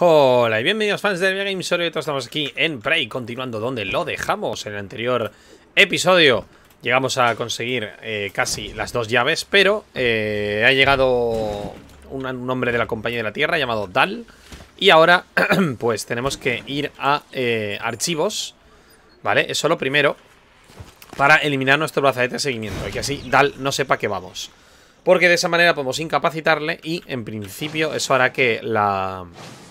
Hola y bienvenidos fans de Games. Hoy estamos aquí en Prey, continuando donde lo dejamos en el anterior episodio. Llegamos a conseguir casi las 2 llaves, pero ha llegado un hombre de la compañía de la Tierra llamado Dal. Y ahora pues tenemos que ir a archivos, ¿vale? Eso lo primero, para eliminar nuestro brazalete de seguimiento y que así Dal no sepa que vamos, porque de esa manera podemos incapacitarle y en principio eso hará que la...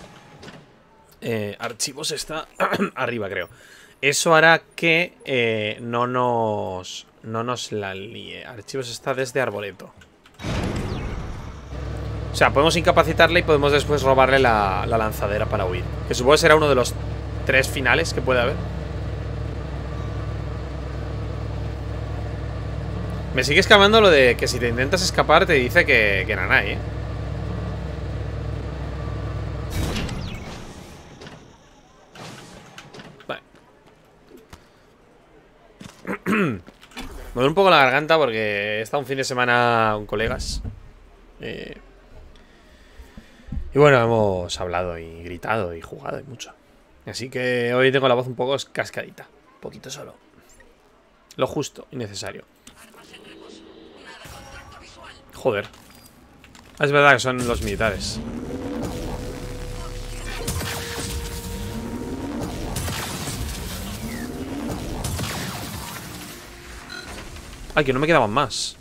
archivos está arriba, creo. Eso hará que no nos la líe. Archivos está desde Arboreto. O sea, podemos incapacitarle y podemos después robarle la lanzadera para huir, que supongo que será uno de los 3 finales que puede haber. Me sigue escapando lo de que si te intentas escapar te dice que nanay, ¿eh? Me duele un poco la garganta porque he estado un fin de semana con colegas. Y bueno, hemos hablado y gritado y jugado y mucho. Así que hoy tengo la voz un poco cascadita. Un poquito solo. Lo justo y necesario. Joder. Es verdad que son los militares. Ay, que no me quedaban más.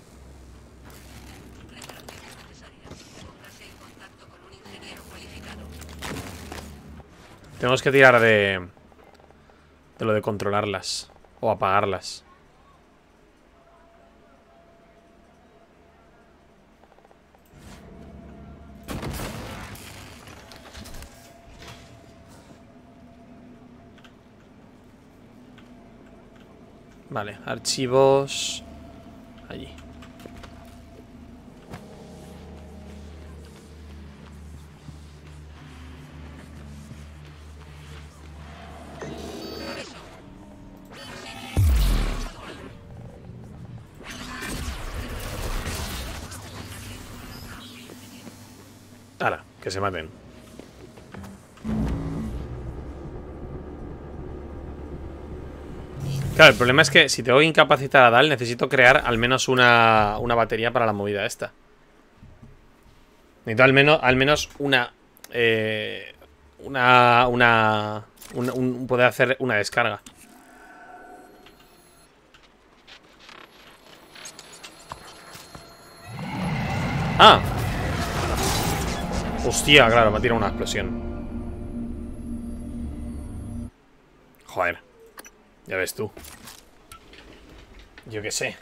Tenemos que tirar de lo de controlarlas o apagarlas. Vale, archivos. Allí. Ahora, que se maten. Claro, el problema es que si tengo que incapacitar a Dal, necesito crear al menos una batería para la movida esta. Necesito al menos una... poder hacer una descarga. ¡Ah! Hostia, claro, me ha tirado una explosión. Joder. Ya ves tú. Yo qué sé.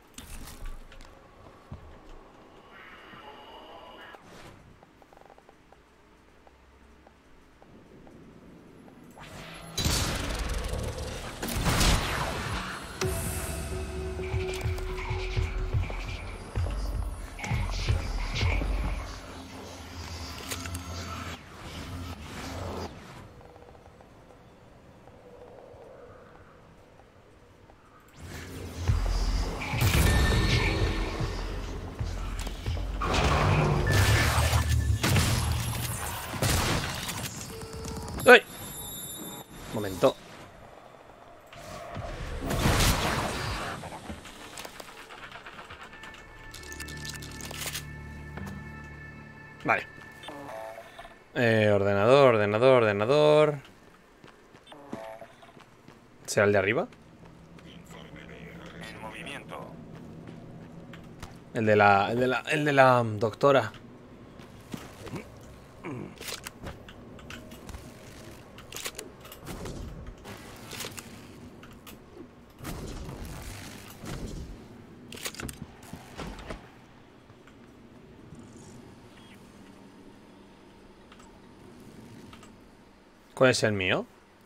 ¡Ay! Momento. Vale. Ordenador. ¿Será el de arriba? En movimiento. El de la doctora. ¿Cuál es el mío?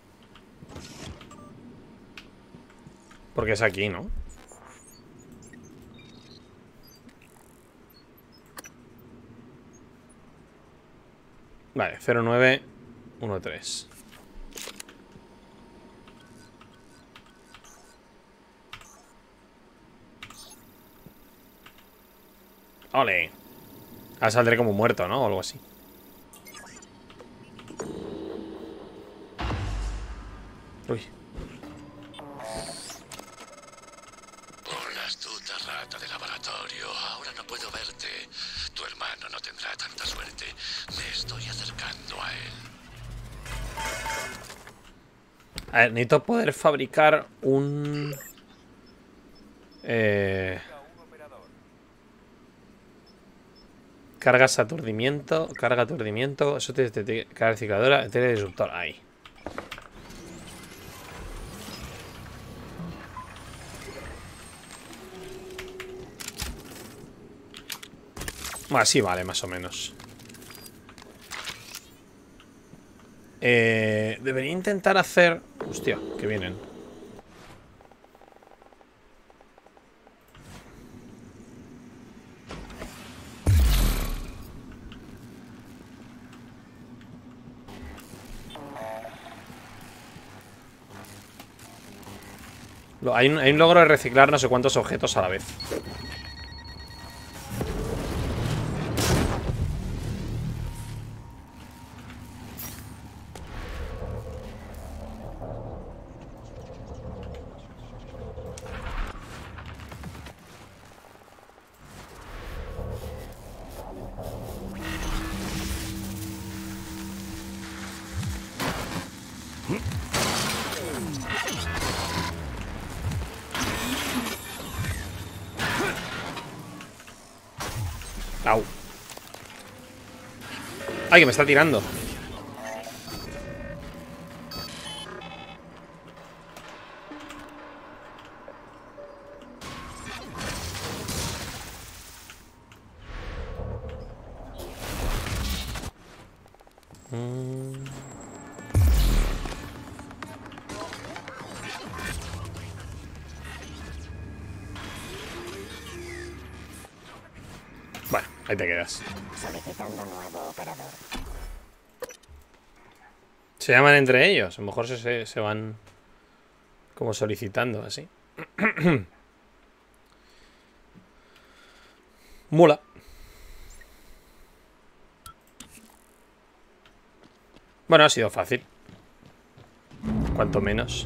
Porque es aquí, ¿no? Vale, 0913. ¡Ole! Ahora saldré como muerto, ¿no? O algo así. Uy. Hola, astuta rata de laboratorio. Ahora no puedo verte. Tu hermano no tendrá tanta suerte. Me estoy acercando a él. A ver, necesito poder fabricar un... Cargas aturdimiento. Carga aturdimiento. Eso te carga recicladora. Teledisruptor. Ahí. Así vale, más o menos. Debería intentar hacer... Hostia, que vienen. Hay un logro de reciclar no sé cuántos objetos a la vez. Au. Ay, que me está tirando. Bueno, ahí te quedas. Solicitando nuevo operador. Se llaman entre ellos. A lo mejor se van como solicitando, así. Mula. Bueno, ha sido fácil. Cuanto menos.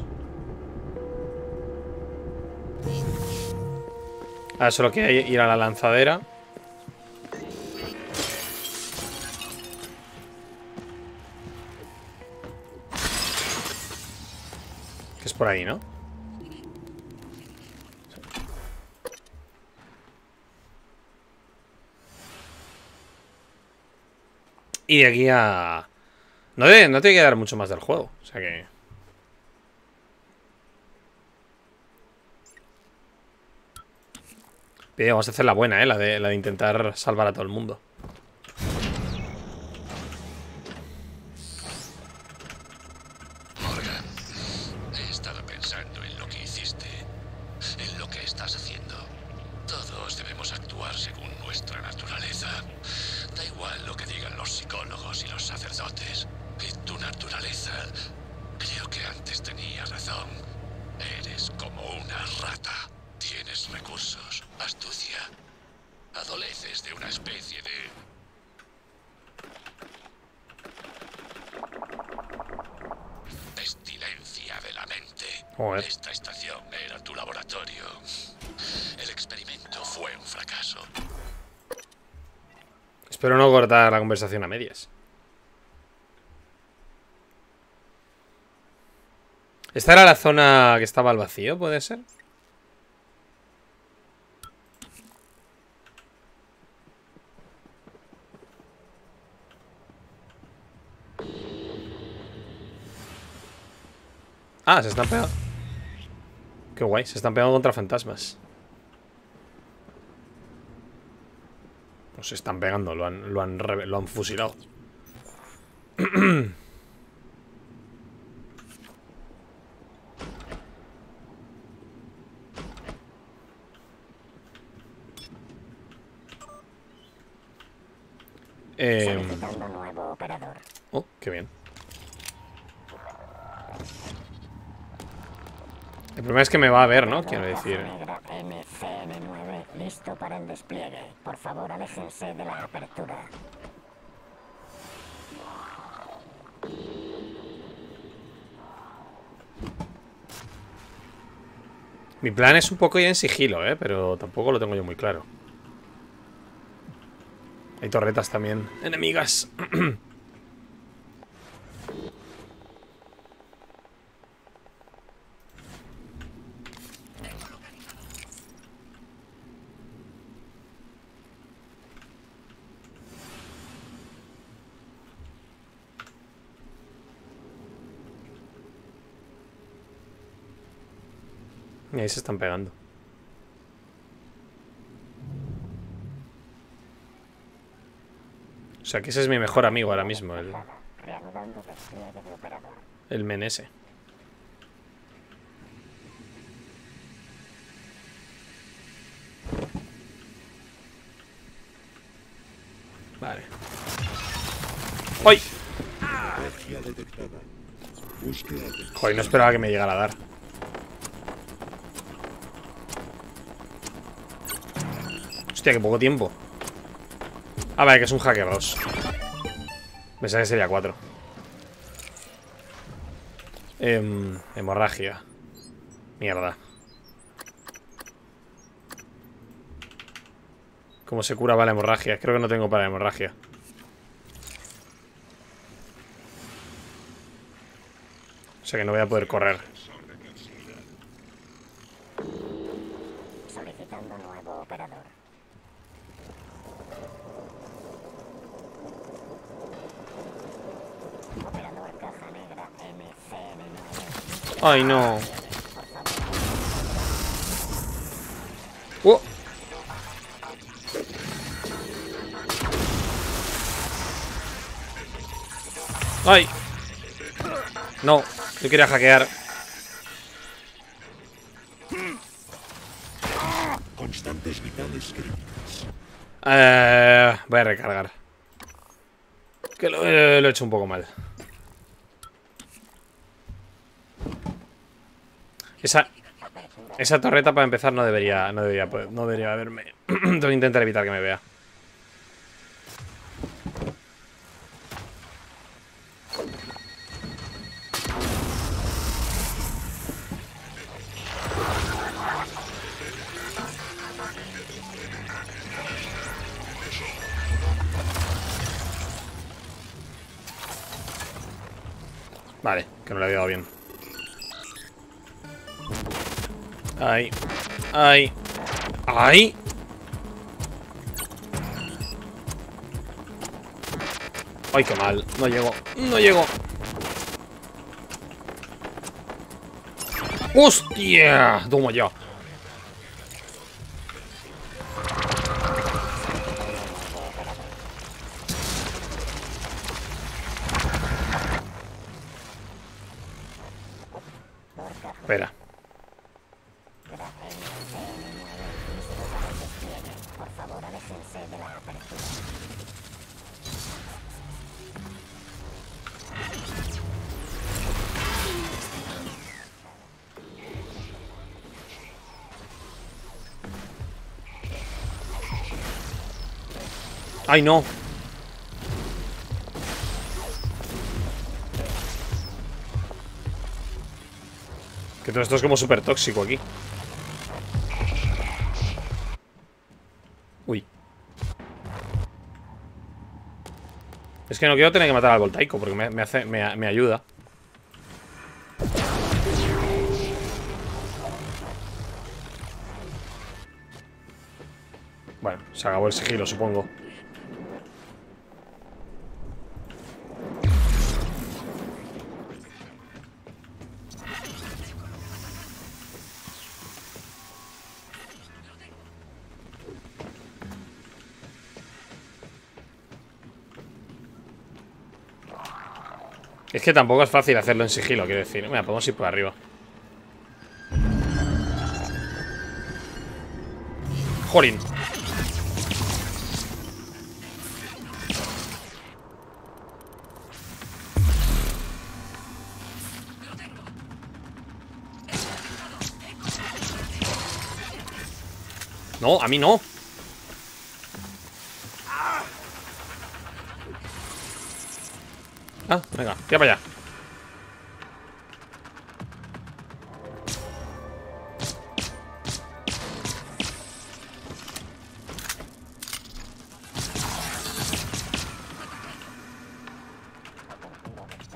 Ahora solo queda ir a la lanzadera. Que es por ahí, ¿no? Y de aquí a... No te tiene que dar mucho más del juego. O sea que... Bien, vamos a hacer la buena, la de intentar salvar a todo el mundo. Morgan, he estado pensando en lo que hiciste, en lo que estás haciendo. Todos debemos actuar según nuestra naturaleza. Da igual lo que digan los psicólogos y los sacerdotes. Y tu naturaleza, creo que antes tenía razón. Eres como una rata. Tienes recursos, astucia. Adoleces de una especie de... pestilencia de la mente. Joder. Esta estación era tu laboratorio. El experimento fue un fracaso. Espero no cortar la conversación a medias. ¿Esta era la zona que estaba al vacío? ¿Puede ser? Ah, se están pegando. Qué guay, se están pegando contra fantasmas. No se están pegando, lo han fusilado. Solicitando nuevo operador. Oh, qué bien. El problema es que me va a ver, ¿no? Quiero decir. Negra MCN9, listo para el despliegue. Por favor, aléjense de la apertura. Mi plan es un poco ir en sigilo, pero tampoco lo tengo yo muy claro. Hay torretas también enemigas. Y ahí se están pegando. O sea que ese es mi mejor amigo ahora mismo, Reanudando despliegue de operador. el men ese. Vale. ¡Ay! Joder, no esperaba que me llegara a dar. Hostia, qué poco tiempo. Ah, vale, que es un hacker 2. Pensaba que sería 4. Hemorragia. Mierda. ¿Cómo se curaba la hemorragia? Creo que no tengo para la hemorragia. O sea que no voy a poder correr. Solicitando nuevo operador. Operador caja negra MCN9. Ay, no. ¡Ay! No, yo quería hackear. Constantes vitales críticas. Voy a recargar. Que lo he hecho un poco mal. Esa torreta para empezar no debería haberme. Tengo que intentar evitar que me vea. Vale, que no le había dado bien. Ay. Ay. Ay. Ay, qué mal. No llego. No llego. ¡Hostia! Toma ya. Espera. Por favor, aléjense de la apertura. ¡Ay, no! Que todo esto es como súper tóxico aquí. Uy. Es que no quiero tener que matar al voltaico porque me ayuda. Bueno, se acabó el sigilo, supongo. Es que tampoco es fácil hacerlo en sigilo, quiero decir. Mira, podemos ir por arriba. Jolín. No, a mí no. Ah, venga, tira para allá.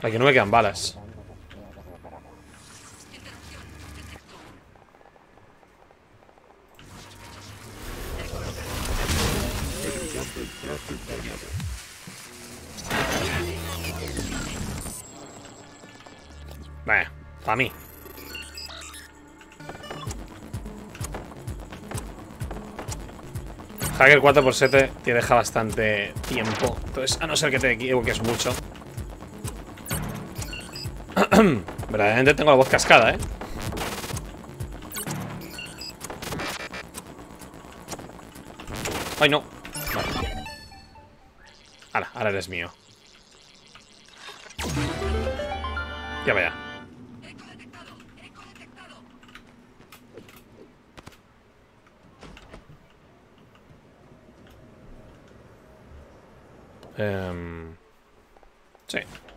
Aquí no me quedan balas. Vaya, para mí. Hacker 4x7 te deja bastante tiempo. Entonces, a no ser que te equivoques mucho. Verdaderamente tengo la voz cascada, ¿eh? Ay, no. Vale. Ahora eres mío. Ya vaya. Sí.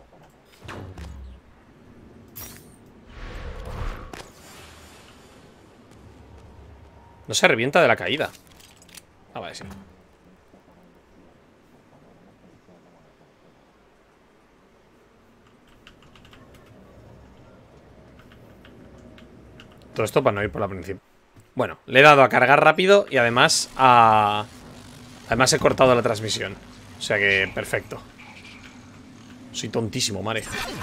No se revienta de la caída. Ah, vale, sí. Todo esto para no ir por la principal. Bueno, le he dado a cargar rápido y además Además he cortado la transmisión. O sea que, perfecto. Soy tontísimo, Mare.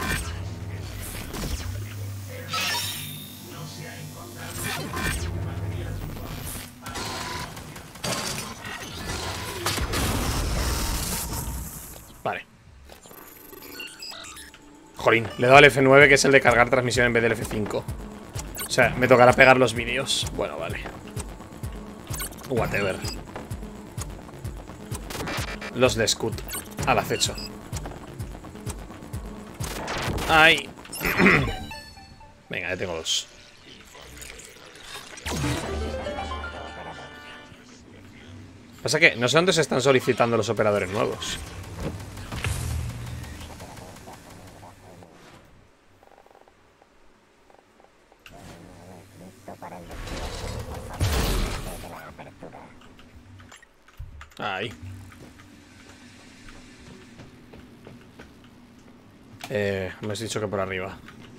Vale. Jolín, le he dado al F9, que es el de cargar transmisión en vez del F5. O sea, me tocará pegar los vídeos. Bueno, vale. Whatever. Los de Scoot. Al acecho. ¡Ay! Venga, ya tengo dos. Pasa que no sé dónde se están solicitando los operadores nuevos. Ahí. Me has dicho que por arriba.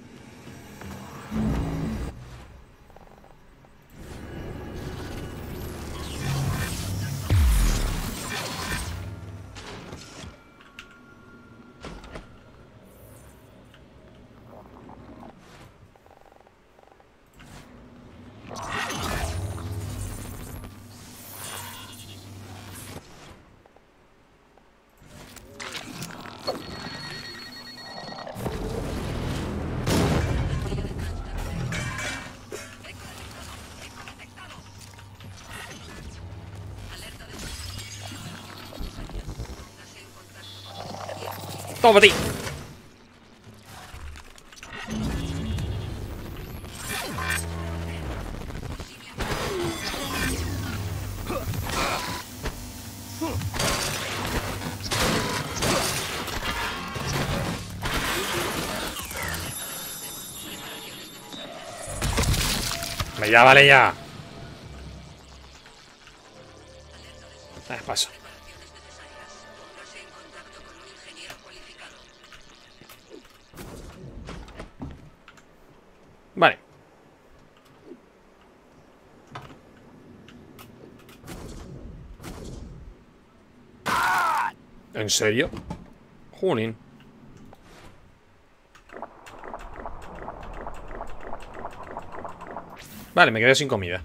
¡Toma, ti! Ya, vale, ya. Paso. Vale. ¿En serio? Junin. Vale, me quedé sin comida.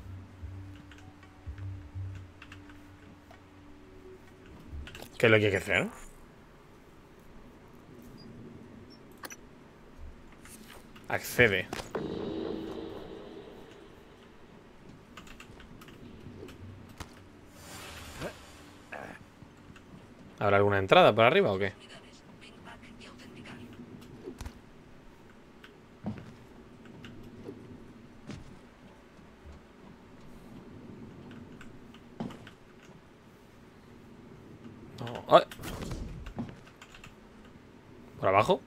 ¿Qué es lo que hay que hacer? Accede. ¿Habrá alguna entrada por arriba o qué? No. ¡Ay! ¿Por abajo?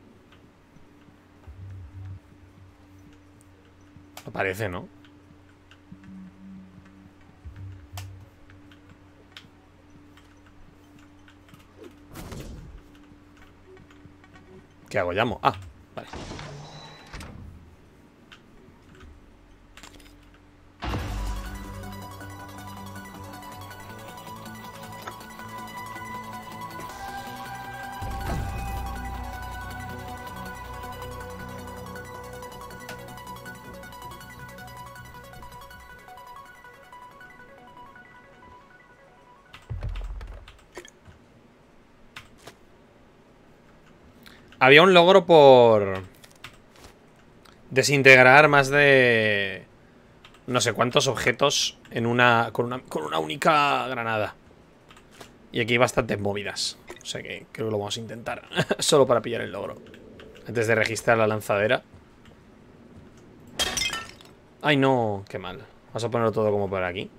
No parece, ¿no? ¿Qué hago? ¿Llamo? Ah, vale. Había un logro por desintegrar más de no sé cuántos objetos en con una única granada. Y aquí hay bastantes movidas. O sea que creo que lo vamos a intentar. Solo para pillar el logro. Antes de registrar la lanzadera. Ay, no, qué mal. Vamos a ponerlo todo como por aquí.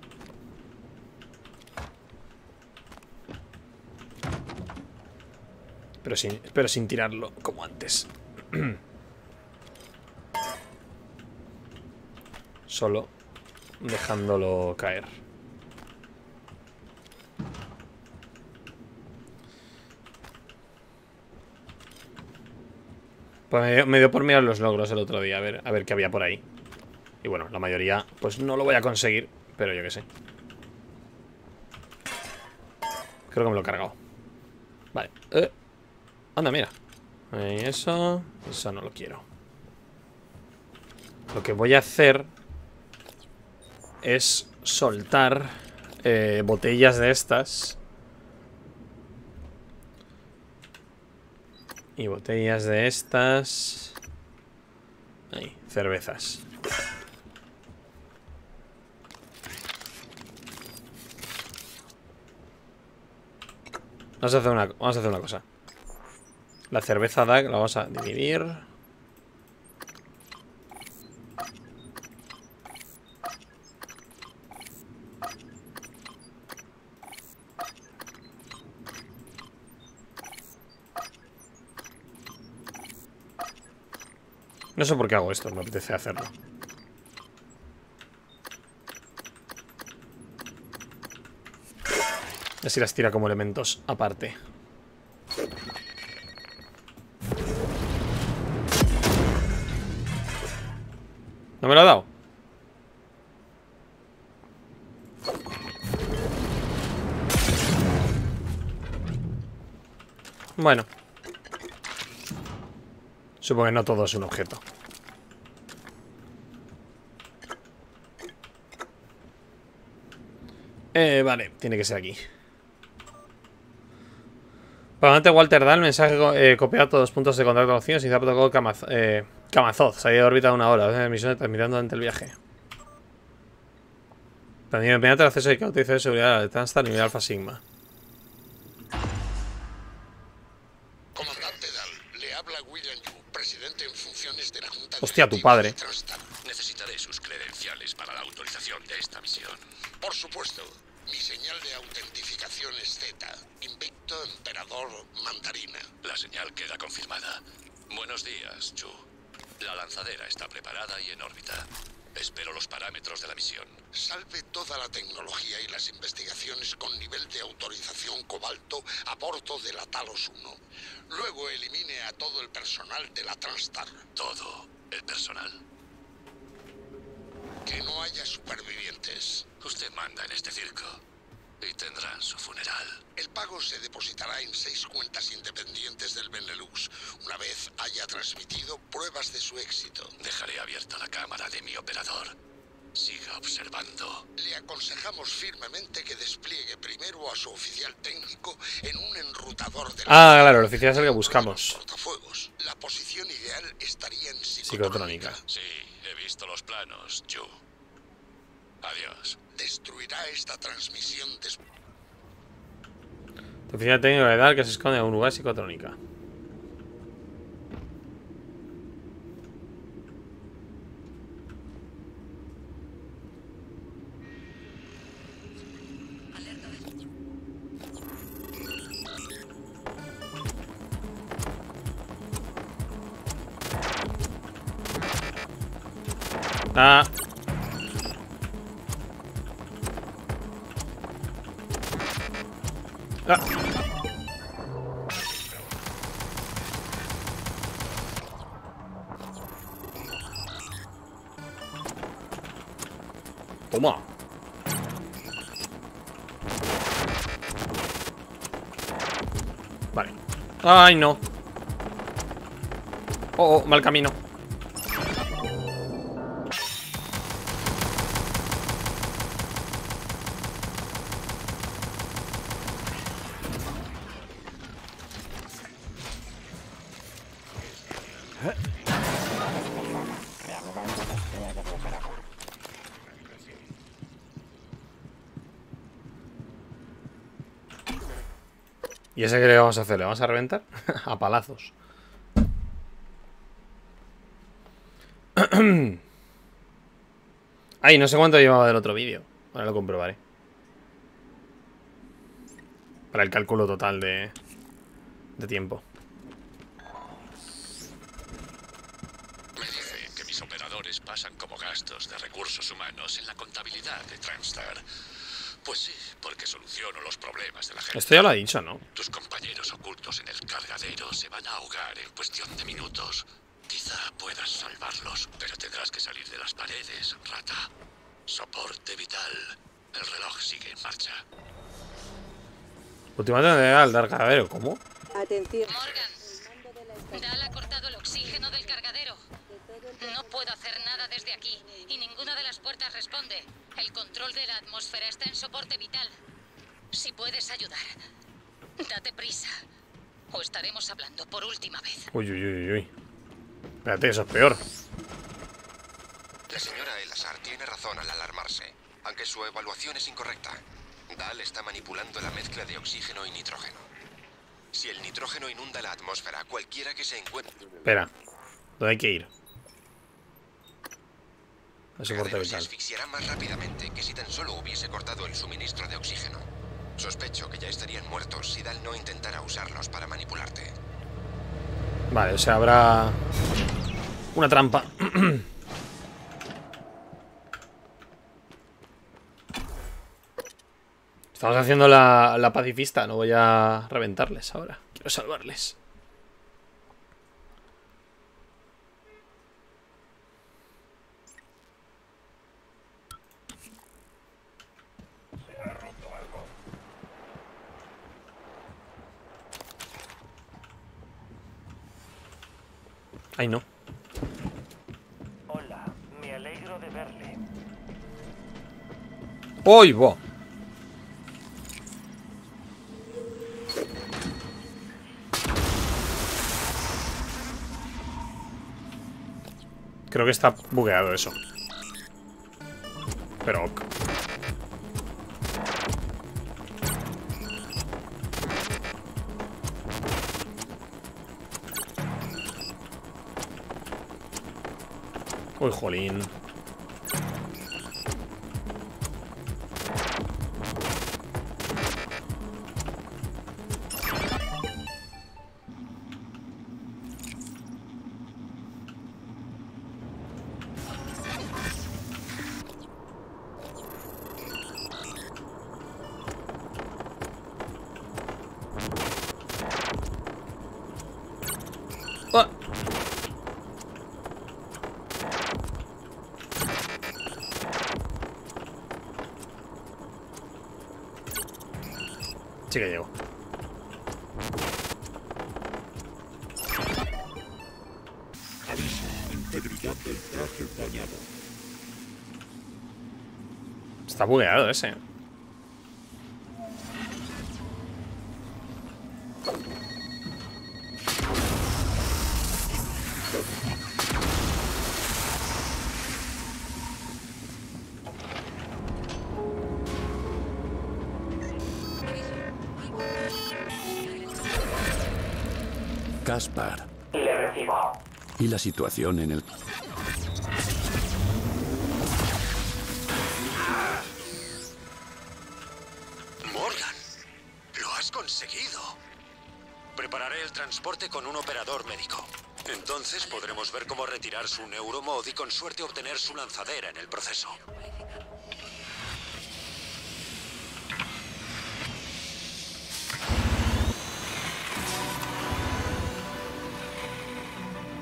Pero sin tirarlo, como antes. Solo dejándolo caer. Pues me dio por mirar los logros el otro día, a ver qué había por ahí. Y bueno, la mayoría, pues no lo voy a conseguir, pero yo qué sé. Creo que me lo he cargado. Vale. Anda, mira. Eso no lo quiero. Lo que voy a hacer es soltar botellas de estas. Y botellas de estas. Ahí, cervezas. Vamos a hacer una cosa. La cerveza DAG la vamos a dividir. No sé por qué hago esto, me apetece hacerlo. Así las tira como elementos aparte. ¿No me lo ha dado? Bueno. Supongo que no todo es un objeto. Vale, tiene que ser aquí. Comandante Walter Dahl, mensaje copiado a todos los puntos de contacto conocidos y se ha protocolo Kamazoth, salida de órbita de 1 hora, misión terminando durante el viaje. También mediante el acceso de que utiliza de seguridad de Transtar nivel Alpha Sigma. Comandante Dahl, le habla William Yu, presidente en funciones de la Junta. Hostia, tu padre. De Transtar. Necesitaré sus credenciales para la autorización de esta misión. Por supuesto. Mi señal de autentificación es Z. Invicto Emperador Mandarina. La señal queda confirmada. Buenos días, Yu. La lanzadera está preparada y en órbita. Espero los parámetros de la misión. Salve toda la tecnología y las investigaciones con nivel de autorización cobalto a bordo de la Talos 1. Luego elimine a todo el personal de la Transtar. ¿Todo el personal? Que no haya supervivientes. Usted manda en este circo. Y tendrán su funeral. El pago se depositará en 6 cuentas independientes del Benelux, una vez haya transmitido pruebas de su éxito. Dejaré abierta la cámara de mi operador. Siga observando. Le aconsejamos firmemente que despliegue primero a su oficial técnico en un enrutador de Ah, claro, el oficial es el que buscamos. Portafuegos. La posición ideal estaría en psicotrónica. Sí, he visto los planos, Yu. Adiós. Destruirá esta transmisión después. Tu oficina técnica de dar que se esconde en un lugar psicotrónica. Ah. Ah. Toma. Vale. Ay, no. Oh, mal camino. ¿Y ese qué le vamos a hacer? ¿Le vamos a reventar? A palazos. Ay, no sé cuánto llevaba del otro vídeo. Ahora lo comprobaré. Para el cálculo total de tiempo. Me dicen que mis operadores pasan como gastos de recursos humanos en la contabilidad de Transtar. Pues sí, porque soluciono los problemas de la gente. Esto ya lo ha dicho, ¿no? Tus compañeros ocultos en el cargadero se van a ahogar en cuestión de minutos. Quizá puedas salvarlos, pero tendrás que salir de las paredes, rata. Soporte vital. El reloj sigue en marcha. Últimamente al dar cargadero, ¿cómo? Atención. Morgan, Dal ha cortado el oxígeno del cargadero. No puedo hacer nada desde aquí y ninguna de las puertas responde. El control de la atmósfera está en soporte vital. Si puedes ayudar, date prisa. O estaremos hablando por última vez. Uy, uy, uy, uy. Espérate, eso es peor. La señora Elazar tiene razón al alarmarse, aunque su evaluación es incorrecta. Dal está manipulando la mezcla de oxígeno y nitrógeno. Si el nitrógeno inunda la atmósfera, cualquiera que se encuentre... Espera. ¿Dónde hay que ir? El soporte cargadero se vital. asfixiará más rápidamente que si tan solo hubiese cortado el suministro de oxígeno. Sospecho que ya estarían muertos si Dal no intentara usarlos para manipularte. Vale, o sea, habrá una trampa. Estamos haciendo la pacifista. No voy a reventarles ahora. Quiero salvarles. Ay, no. Hola, me alegro de verle. ¡Uy, bo! Creo que está bugueado eso. Pero ok. Uy, jolín. Ah. Sí que llego. Está bugueado ese. Caspar. Le recibo. Y la situación en el... Morgan, lo has conseguido. Prepararé el transporte con un operador médico. Entonces podremos ver cómo retirar su neuromod y con suerte obtener su lanzadera en el proceso.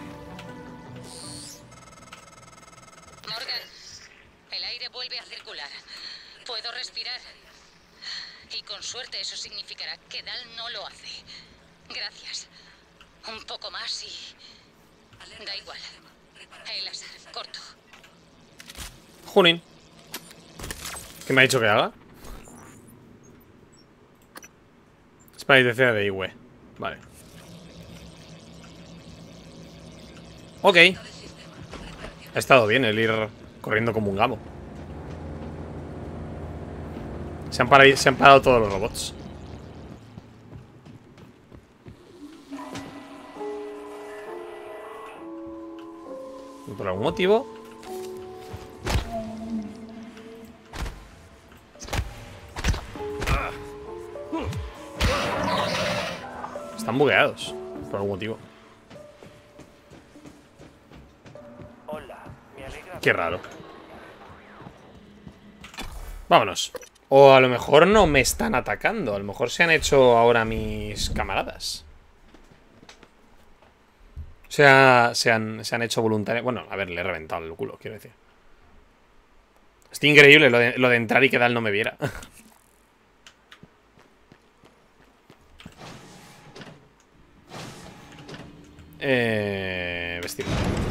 Morgan, el aire vuelve a circular. respirar. Y con suerte eso significará que Dal no lo hace. Gracias. Un poco más y... Da igual. El láser, corto. Junin. ¿Qué me ha dicho que haga? Especialización de IWE. Vale. Ok. Ha estado bien el ir corriendo como un gamo. Se han parado todos los robots. Y por algún motivo... Están bugueados, por algún motivo. Hola, me alegra. Qué raro. Vámonos. O a lo mejor no me están atacando. A lo mejor se han hecho ahora mis camaradas. O sea, se han hecho voluntarios. Bueno, a ver, le he reventado el culo, quiero decir. Estoy increíble lo de entrar y que Dal no me viera. Vestir.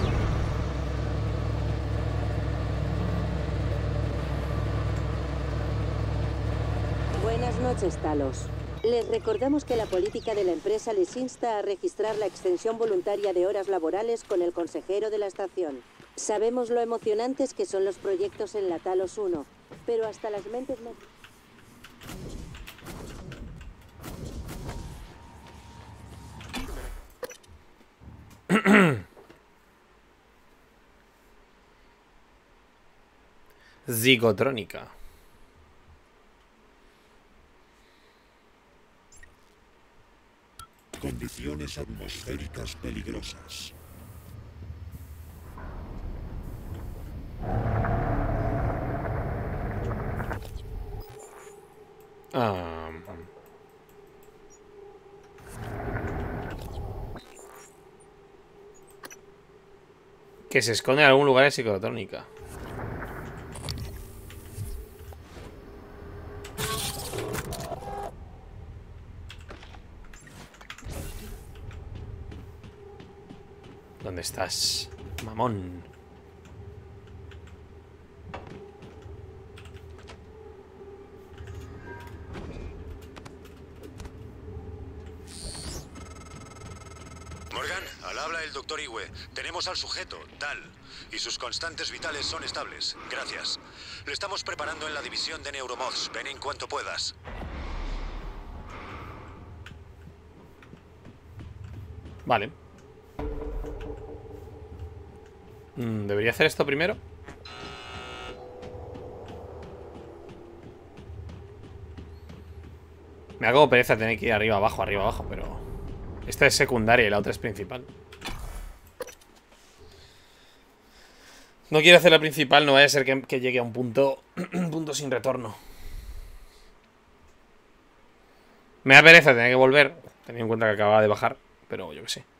Buenas noches, Talos. Les recordamos que la política de la empresa les insta a registrar la extensión voluntaria de horas laborales con el consejero de la estación. Sabemos lo emocionantes que son los proyectos en la Talos 1, pero hasta las mentes más... Zigotrónica. Condiciones atmosféricas peligrosas. Que se esconde en algún lugar de psicotrónica. ¿Dónde estás, mamón? Morgan, al habla el doctor Iwe. Tenemos al sujeto, Dal, y sus constantes vitales son estables. Gracias. Lo estamos preparando en la división de Neuromods. Ven en cuanto puedas. Vale. ¿Debería hacer esto primero? Me hago pereza tener que ir arriba abajo, pero... Esta es secundaria y la otra es principal. No quiero hacer la principal, no vaya a ser que llegue a un punto un punto sin retorno. Me da pereza tener que volver, teniendo en cuenta que acababa de bajar, pero yo qué sé.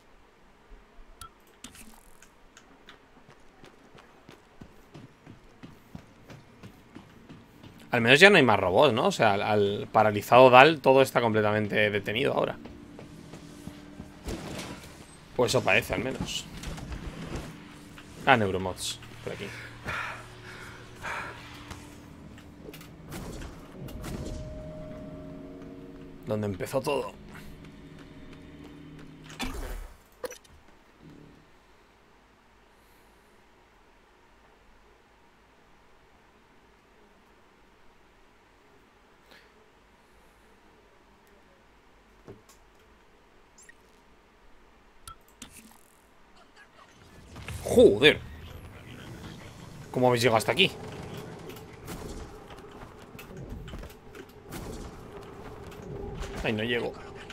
Al menos ya no hay más robots, ¿no? O sea, al paralizado Dal todo está completamente detenido ahora. Pues eso parece, al menos. Ah, Neuromods, por aquí. Donde empezó todo. Joder. ¿Cómo habéis llegado hasta aquí? Ay, no llego.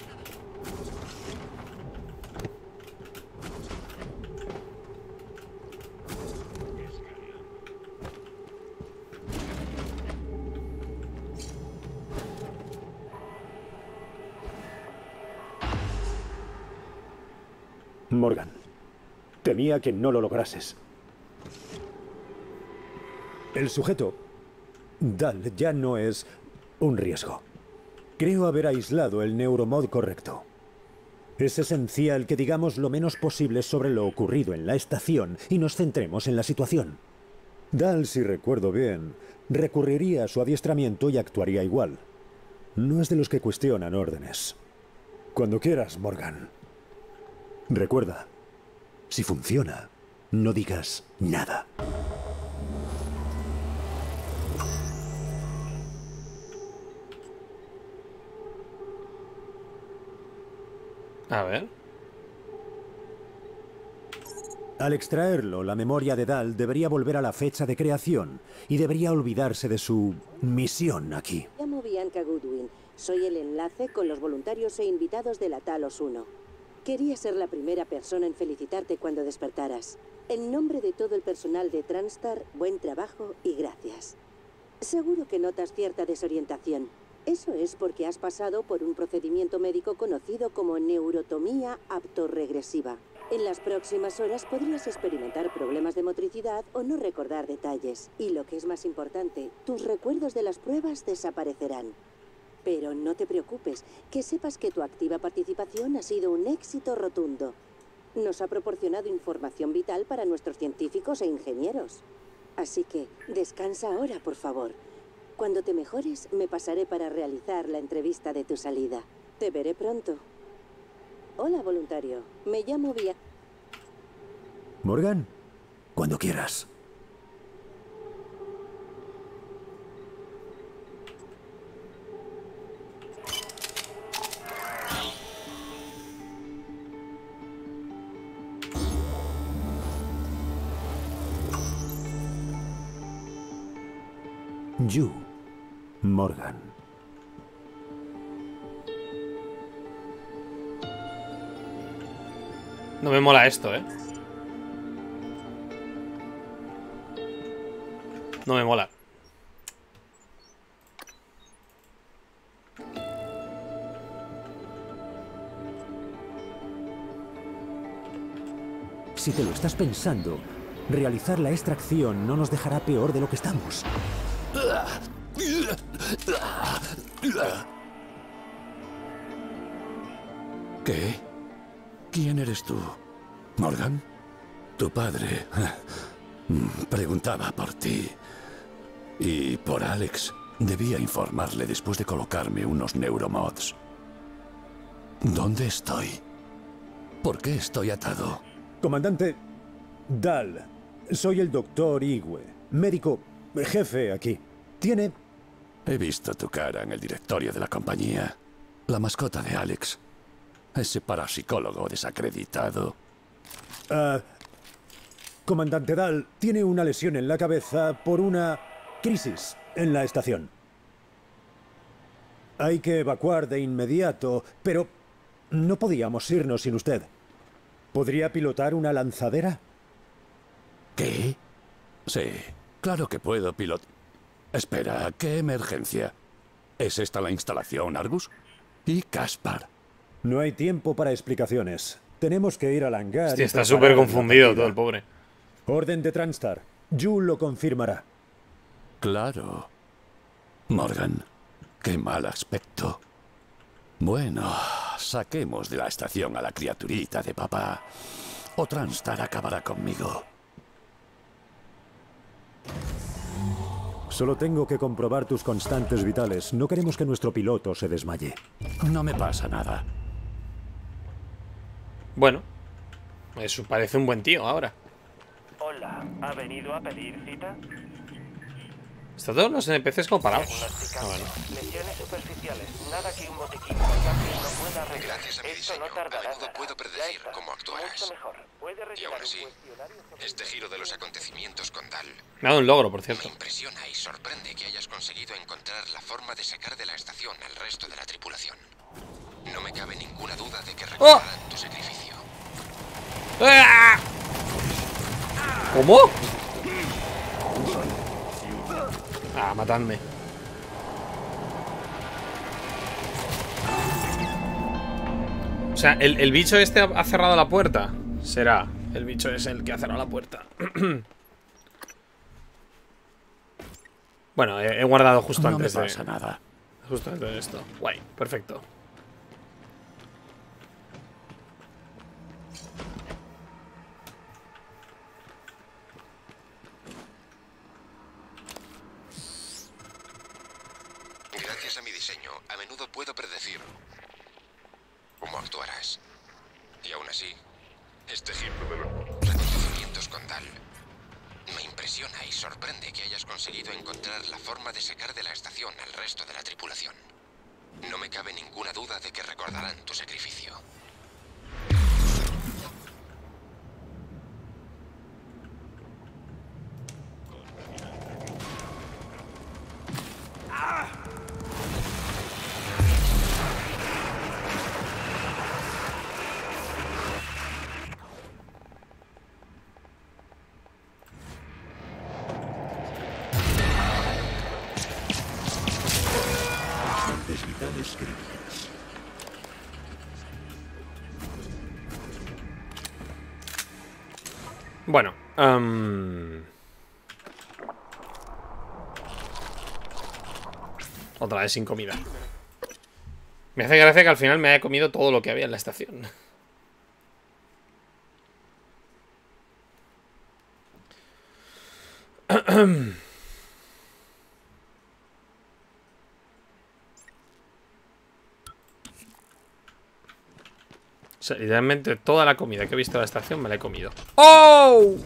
Morgan, temía que no lo lograses. El sujeto Dal ya no es un riesgo. Creo haber aislado el neuromod correcto. Es esencial que digamos lo menos posible sobre lo ocurrido en la estación y nos centremos en la situación. Dal, si recuerdo bien, recurriría a su adiestramiento y actuaría igual. No es de los que cuestionan órdenes. Cuando quieras, Morgan. Recuerda, si funciona, no digas nada. A ver. Al extraerlo, la memoria de Dal debería volver a la fecha de creación y debería olvidarse de su misión aquí. Me llamo Bianca Goodwin. Soy el enlace con los voluntarios e invitados de la Talos 1. Quería ser la primera persona en felicitarte cuando despertaras. En nombre de todo el personal de Transstar, buen trabajo y gracias. Seguro que notas cierta desorientación. Eso es porque has pasado por un procedimiento médico conocido como neurotomía aptorregresiva. En las próximas horas podrías experimentar problemas de motricidad o no recordar detalles. Y lo que es más importante, tus recuerdos de las pruebas desaparecerán. Pero no te preocupes, que sepas que tu activa participación ha sido un éxito rotundo. Nos ha proporcionado información vital para nuestros científicos e ingenieros. Así que descansa ahora, por favor. Cuando te mejores, me pasaré para realizar la entrevista de tu salida. Te veré pronto. Hola, voluntario. Me llamo Bianca. Morgan, cuando quieras. Yu Morgan. No me mola esto, ¿eh? No me mola. Si te lo estás pensando, realizar la extracción no nos dejará peor de lo que estamos. ¿Qué? ¿Quién eres tú? ¿Morgan? Tu padre preguntaba por ti. Y por Alex. Debía informarle después de colocarme unos neuromods. ¿Dónde estoy? ¿Por qué estoy atado? Comandante Dal, soy el doctor Igwe, médico jefe aquí. ¿Tiene? He visto tu cara en el directorio de la compañía. La mascota de Alex. Ese parapsicólogo desacreditado. Comandante Dal tiene una lesión en la cabeza por una crisis en la estación. Hay que evacuar de inmediato, pero no podíamos irnos sin usted. ¿Podría pilotar una lanzadera? ¿Qué? Sí, claro que puedo pilotar. Espera, ¿qué emergencia? ¿Es esta la instalación, Argus? ¿Y Caspar? No hay tiempo para explicaciones. Tenemos que ir al hangar. Hostia, está súper confundido todo el pobre. Orden de Transstar. Yu lo confirmará. Claro. Morgan, qué mal aspecto. Bueno, saquemos de la estación a la criaturita de papá. O Transstar acabará conmigo. Solo tengo que comprobar tus constantes vitales. No queremos que nuestro piloto se desmaye. No me pasa nada. Bueno, eso parece un buen tío ahora. Hola, ¿ha venido a pedir cita? ¿Están todos los NPCs como parados? Lesiones superficiales, nada que un botiquín no pueda arreglar. Gracias a mi Esto diseño, no tardará a menudo nada. puedo predecir Ya está. cómo actuarás. Mucho mejor. Puede Y aún rellenar así, un cuestionario sobre- este giro de los acontecimientos con Dal Me ha dado un logro, por me cierto. impresiona y sorprende que hayas conseguido encontrar la forma de sacar de la estación al resto de la tripulación. No me cabe ninguna duda de que recordarán tu sacrificio. ¡Ah! ¿Cómo? Ah, matadme. O sea, el bicho este ha cerrado la puerta. Será. El bicho es el que ha cerrado la puerta. Bueno, he guardado justo No antes me pasa nada. Justo antes de esto. Guay, perfecto. Gracias a mi diseño, a menudo puedo predecir cómo actuarás. Y aún así, este ejemplo de los acontecimientos con Dal me impresiona y sorprende que hayas conseguido encontrar la forma de sacar de la estación al resto de la tripulación. No me cabe ninguna duda de que recordarán tu sacrificio. Vitales críticas. Bueno, otra vez sin comida. Me hace gracia que al final me haya comido todo lo que había en la estación. O sea, literalmente toda la comida que he visto en la estación me la he comido. ¡Oh!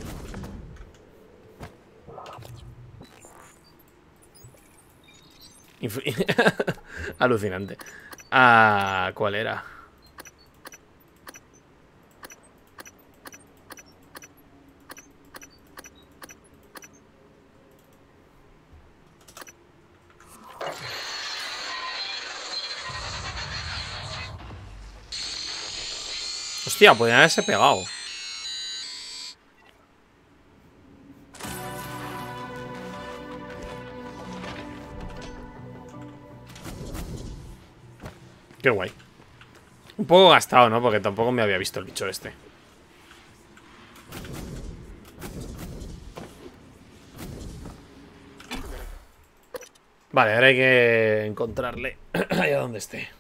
Alucinante. Ah, ¿cuál era? Hostia, podrían haberse pegado. Qué guay. Un poco gastado, ¿no? Porque tampoco me había visto el bicho este. Vale, ahora hay que encontrarle allá donde esté.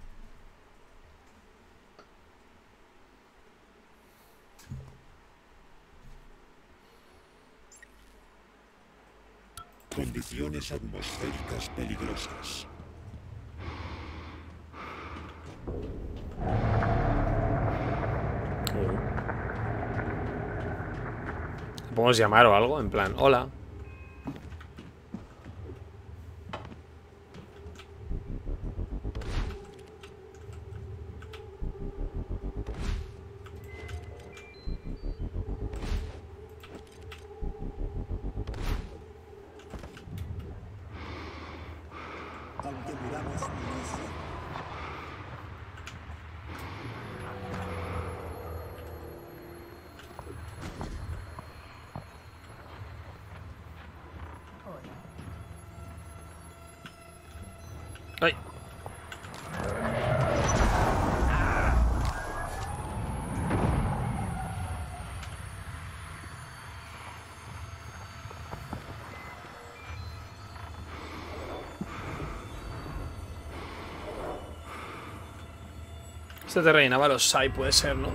Condiciones atmosféricas peligrosas. ¿Podemos llamar o algo? En plan, hola. Aunque muramos inicio. Ay. Este te rellenaba los SAI, puede ser, ¿no?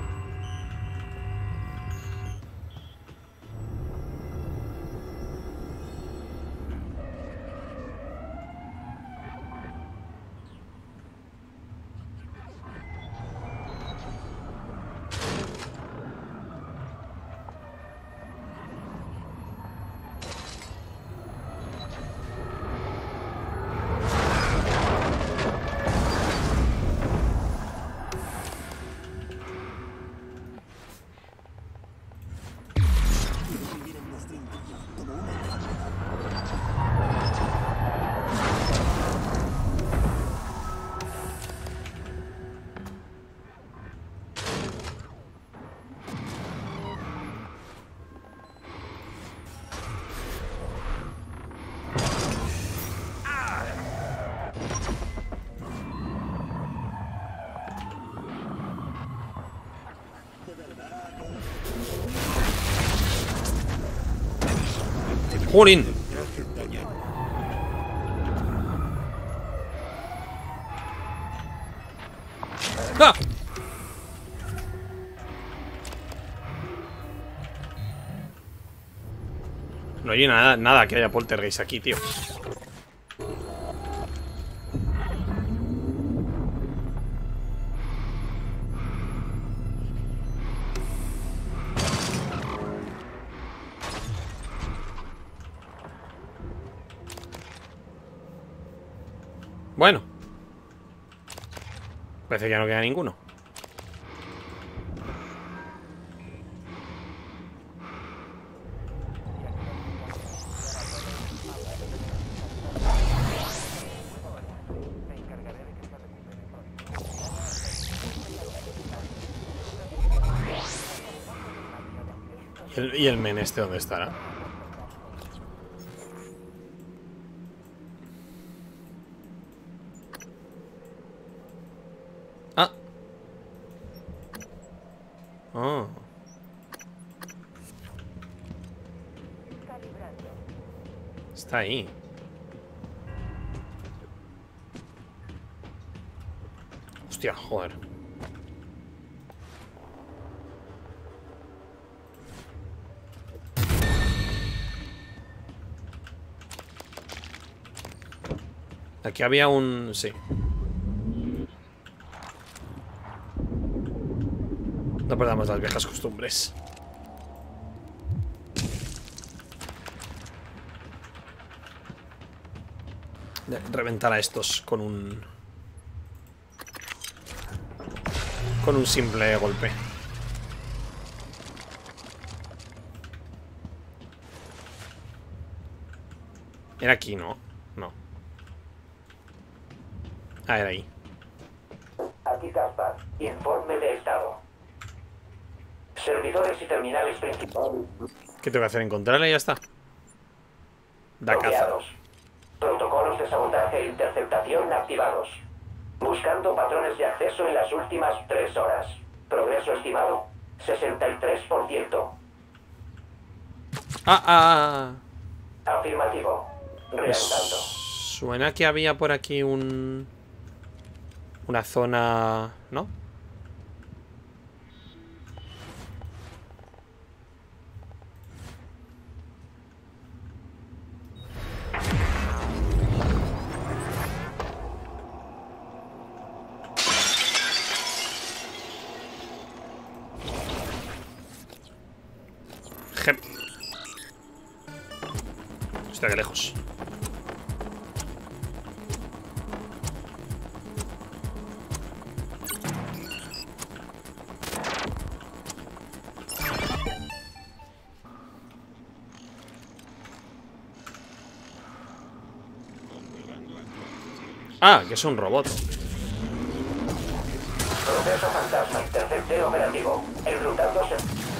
¡Jolín! No hay nada que haya poltergeist aquí, tío. Bueno. Parece que ya no queda ninguno. ¿Y el men este dónde estará? Ah. Oh. Está ahí. Hostia, joder. Aquí había un... sí. No perdamos las viejas costumbres. De reventar a estos con un... con un simple golpe. Era aquí, ¿no? No. Ah, era ahí. Aquí Caspar, informe de estado. Servidores y terminales principales. ¿Qué tengo que hacer? ¿Encontrarla y ya está? Da caza. Bloqueados. Protocolos de sabotaje e interceptación activados. Buscando patrones de acceso en las últimas 3 horas. Progreso estimado, 63%. Afirmativo. Reanudando. Suena que había por aquí una zona... ¿no? Hostia, qué lejos. Ah, que es un robot. Proceso fantasma, intercepte operativo. Enrutándose.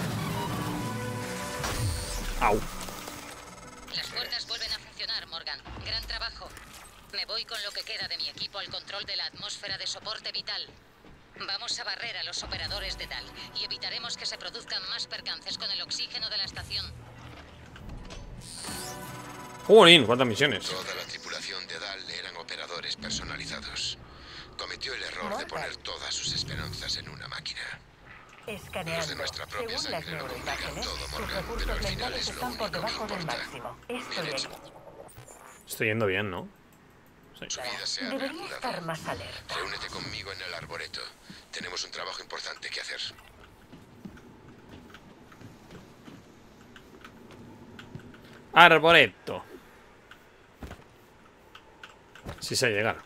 Au. Las puertas vuelven a funcionar, Morgan. Gran trabajo. Me voy con lo que queda de mi equipo al control de la atmósfera de soporte vital. Vamos a barrer a los operadores de DAL y evitaremos que se produzcan más percances con el oxígeno de la estación. Jolín, ¿cuántas misiones? Toda la tripulación de DAL eran operadores personalizados. Cometió el error de poner todas sus esperanzas en una máquina. Escaneando. Los de nuestra propia Según las sangre lo complican neuroimágenes, todo, sus Morgan, pero recursos al final mentales es lo están por único que debajo del importa. máximo. Estoy Bien aquí. hecho. Estoy yendo bien, ¿no? Sí. Su vida se ha Debería reanudado. estar más alerta. Reúnete conmigo en el arboreto. Tenemos un trabajo importante que hacer. Arboreto. Si se llegara.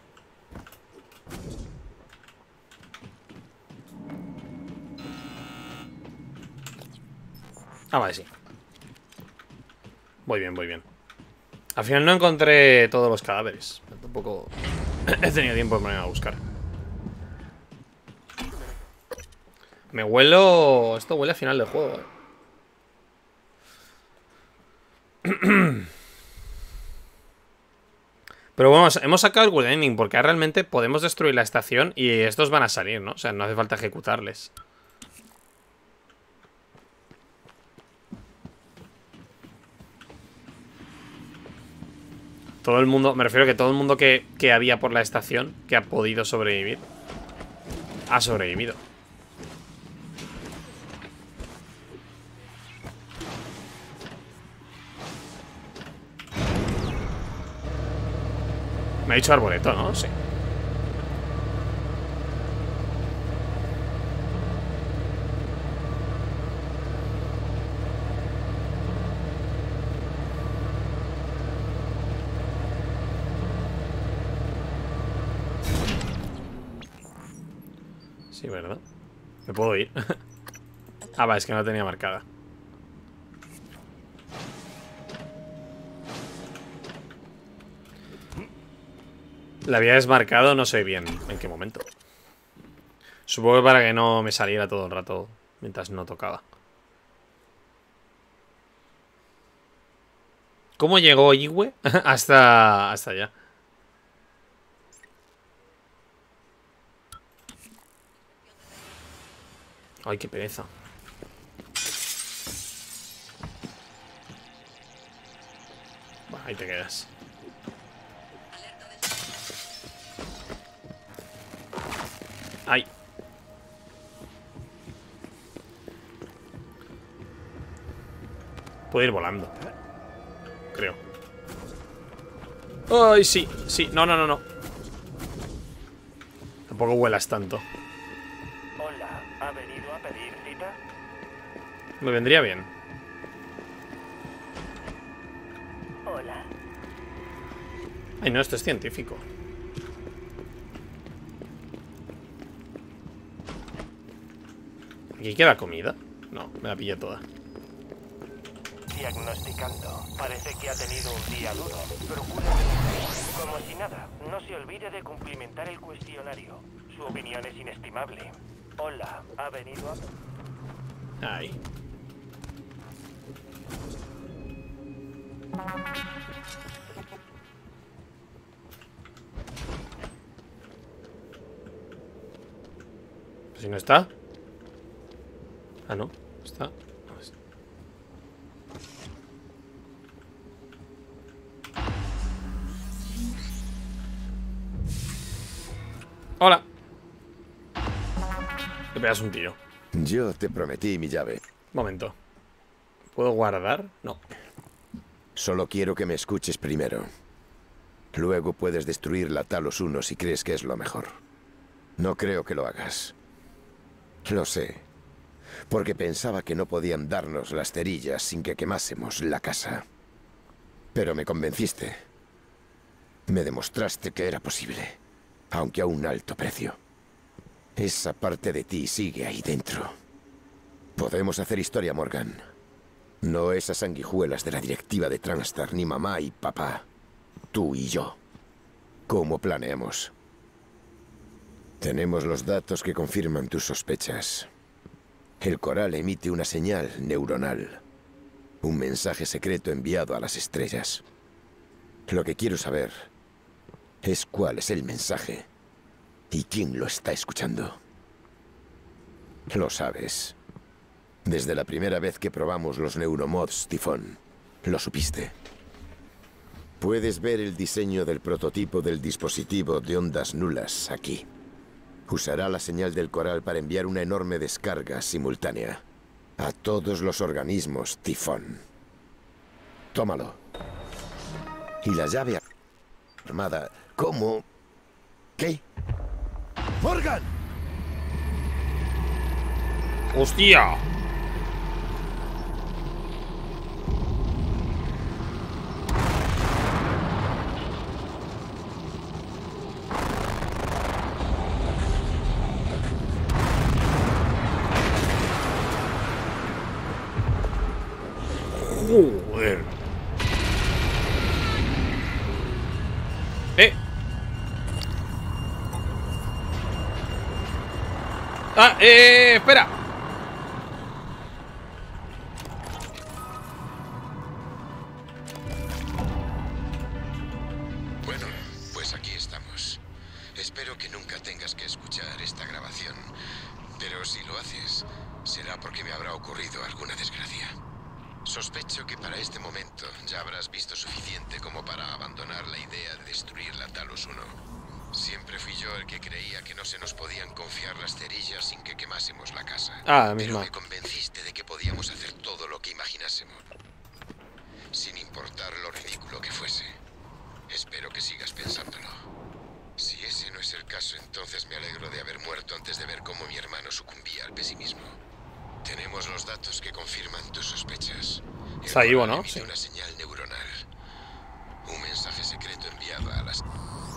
Ah, vale, sí. Voy bien, voy bien. Al final no encontré todos los cadáveres. Tampoco he tenido tiempo de ponerme a buscar. Me huelo... Esto huele a final de juego, Pero bueno, hemos sacado el good ending porque realmente podemos destruir la estación y estos van a salir, ¿no? O sea, no hace falta ejecutarles. Todo el mundo, me refiero a que todo el mundo que había por la estación, que ha podido sobrevivir, ha sobrevivido. Me ha dicho arboleto, ¿no? Sí. Sí, ¿verdad? ¿Me puedo ir? Ah, va, es que no la tenía marcada. La había desmarcado, no sé bien en qué momento. Supongo que para que no me saliera todo el rato mientras no tocaba. ¿Cómo llegó Igwe hasta allá? Ay, qué pereza. Bueno, ahí te quedas. Ay. Puedo ir volando. Creo. Ay, sí, sí. No, no, no, no. Tampoco vuelas tanto. Hola, ¿ha venido a pedir cita? Me vendría bien. Hola. Ay, no, esto es científico. ¿Aquí queda comida? No, me la pillé toda. Diagnosticando. Parece que ha tenido un día duro. Procure... Como si nada, no se olvide de cumplimentar el cuestionario. Su opinión es inestimable. Hola, ¿ha venido a...? Ahí. Pues si no está. Ah, no. Está. Hola. Te pegas un tiro. Yo te prometí mi llave. Momento. ¿Puedo guardar? No. Solo quiero que me escuches primero. Luego puedes destruir la Talos 1 si crees que es lo mejor. No creo que lo hagas. Lo sé. Porque pensaba que no podían darnos las cerillas sin que quemásemos la casa. Pero me convenciste. Me demostraste que era posible, aunque a un alto precio. Esa parte de ti sigue ahí dentro. Podemos hacer historia, Morgan. No esas sanguijuelas de la directiva de Transtar, ni mamá y papá. Tú y yo. ¿Cómo planeamos? Tenemos los datos que confirman tus sospechas. El coral emite una señal neuronal. Un mensaje secreto enviado a las estrellas. Lo que quiero saber es cuál es el mensaje y quién lo está escuchando. Lo sabes. Desde la primera vez que probamos los neuromods, Tifón, lo supiste. Puedes ver el diseño del prototipo del dispositivo de ondas nulas aquí. Usará la señal del coral para enviar una enorme descarga simultánea a todos los organismos, Tifón. Tómalo. Y la llave armada, ¿cómo? ¿Qué? ¡Morgan! ¡Hostia! Joder. Ah, espera. Bueno, pues aquí estamos. Espero que nunca tengas que escuchar esta grabación, pero si lo haces, será porque me habrá ocurrido alguna desgracia. Sospecho que para este momento ya habrás visto suficiente como para abandonar la idea de destruir la Talos 1. Siempre fui yo el que creía que no se nos podían confiar las cerillas sin que quemásemos la casa. Ah, la Pero misma. me convenciste de que podíamos hacer todo lo que imaginásemos, sin importar lo ridículo que fuese. Espero que sigas pensándolo. Si ese no es el caso, entonces me alegro de haber muerto antes de ver cómo mi hermano sucumbía al pesimismo. Tenemos los datos que confirman tus sospechas. Está vivo, ¿no? Sí. Una señal neuronal. Un mensaje secreto enviado a las...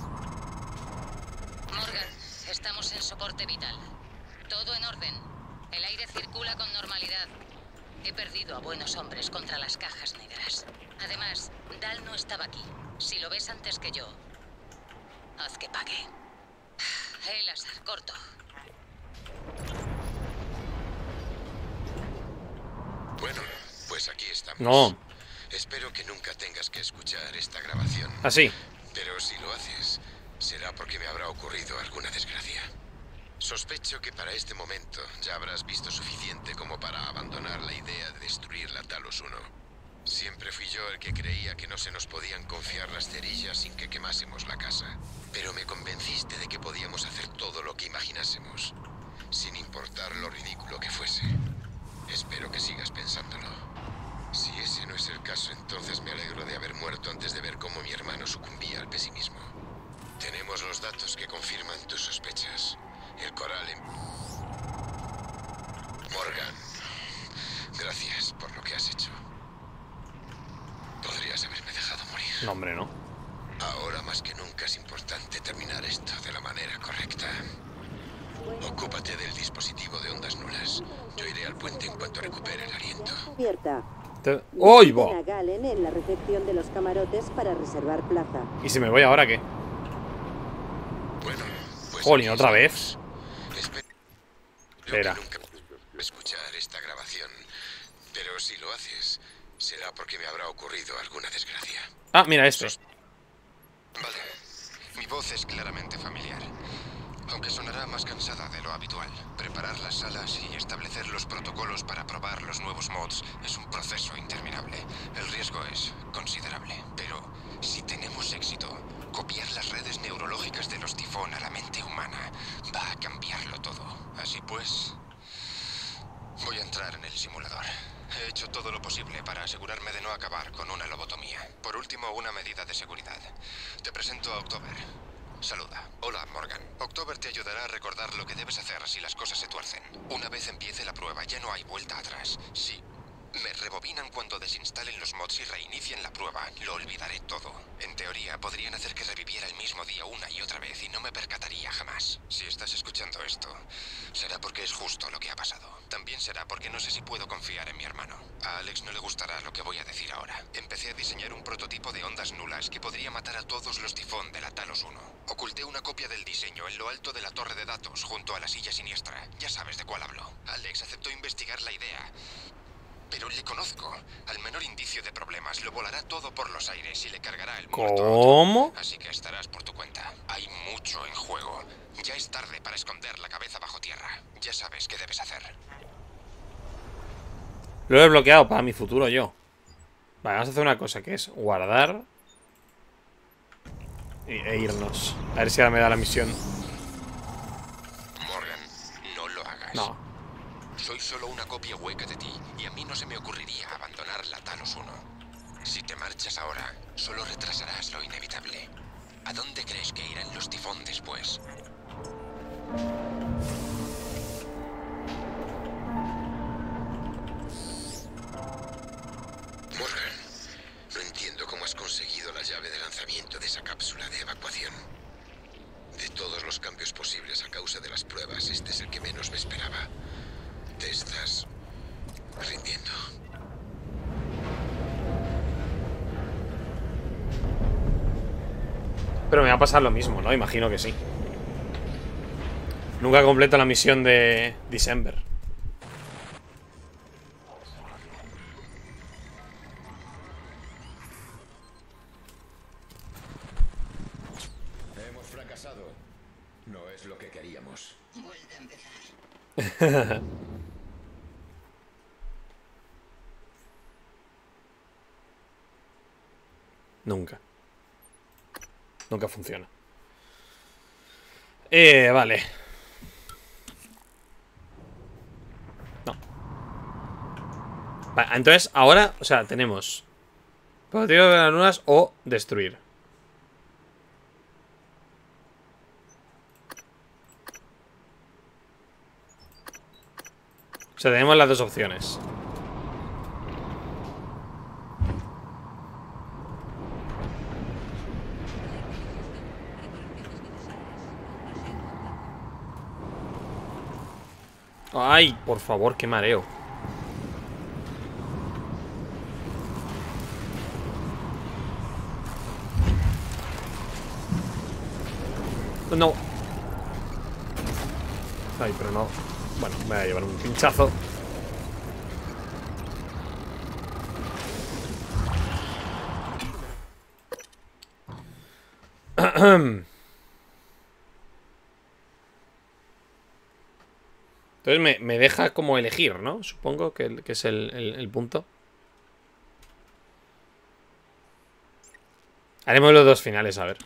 Morgan, estamos en soporte vital. Todo en orden. El aire circula con normalidad. He perdido a buenos hombres contra las cajas negras. Además, Dal no estaba aquí. Si lo ves antes que yo, haz que pague. Elazar, corto. Bueno, pues aquí estamos. No. Espero que nunca tengas que escuchar esta grabación. Así. Pero si lo haces, será porque me habrá ocurrido alguna desgracia. Sospecho que para este momento ya habrás visto suficiente como para abandonar la idea de destruir la Talos 1. Siempre fui yo el que creía que no se nos podían confiar las cerillas sin que quemásemos la casa. Pero me convenciste de que podíamos hacer todo lo que imaginásemos, sin importar lo ridículo que fuese. Espero que sigas pensándolo. Si ese no es el caso, entonces me alegro de haber muerto antes de ver cómo mi hermano sucumbía al pesimismo. Tenemos los datos que confirman tus sospechas. El coral en... Morgan, gracias por lo que has hecho. Podrías haberme dejado morir. No, hombre, no. Ahora más que nunca es importante terminar esto de la manera correcta. Ocúpate del dispositivo de ondas nulas. Yo iré al puente en cuanto recupere el aliento. ¡Uy, va! A Galen en la recepción de los camarotes para reservar plaza. ¿Y si me voy ahora qué? Bueno, pues... Jolín, ¿otra vez? Espera. Nunca escuchar esta grabación, pero si lo haces, será porque me habrá ocurrido alguna desgracia. Ah, mira esto. Vale. Mi voz es claramente familiar, aunque sonará más cansada de lo habitual. Preparar las salas y establecer los protocolos para probar los nuevos mods es un proceso interminable. El riesgo es considerable, pero si tenemos éxito, copiar las redes neurológicas de los tifón a la mente humana va a cambiarlo todo. Así pues, voy a entrar en el simulador. He hecho todo lo posible para asegurarme de no acabar con una lobotomía. Por último, una medida de seguridad. Te presento a October. Saluda. Hola, Morgan. October te ayudará a recordar lo que debes hacer si las cosas se tuercen. Una vez empiece la prueba, ya no hay vuelta atrás. Sí. Me rebobinan cuando desinstalen los mods y reinicien la prueba. Lo olvidaré todo. En teoría, podrían hacer que reviviera el mismo día una y otra vez y no me percataría jamás. Si estás escuchando esto, será porque es justo lo que ha pasado. También será porque no sé si puedo confiar en mi hermano. A Alex no le gustará lo que voy a decir ahora. Empecé a diseñar un prototipo de ondas nulas que podría matar a todos los tifón de la Talos 1. Oculté una copia del diseño en lo alto de la torre de datos, junto a la silla siniestra. Ya sabes de cuál hablo. Alex aceptó investigar la idea. Pero le conozco. Al menor indicio de problemas, lo volará todo por los aires y le cargará el muerto. ¿Cómo? Así que estarás por tu cuenta. Hay mucho en juego. Ya es tarde para esconder la cabeza bajo tierra. Ya sabes qué debes hacer. Lo he bloqueado para mi futuro yo. Vale, vamos a hacer una cosa, que es guardar e irnos. A ver si ahora me da la misión. Morgan, no lo hagas. No. Soy solo una copia hueca de ti, y a mí no se me ocurriría abandonar la Talos 1. Si te marchas ahora, solo retrasarás lo inevitable. ¿A dónde crees que irán los tifón después? Morgan, no entiendo cómo has conseguido la llave de lanzamiento de esa cápsula de evacuación. De todos los cambios posibles a causa de las pruebas, este es el que menos me esperaba. Te estás rindiendo. Pero me va a pasar lo mismo, ¿no? Imagino que sí. Nunca completo la misión de December. Hemos fracasado. No es lo que queríamos. Vuelve a empezar. Nunca. Nunca funciona. Vale. No. Vale, entonces ahora, o sea, tenemos prototipo de las lunas o destruir. sea, tenemos las dos opciones. Ay, por favor, qué mareo. No. Ay, pero no. Bueno, me voy a llevar un pinchazo. Entonces me deja como elegir, ¿no? Supongo que es el punto. Haremos los dos finales, a ver.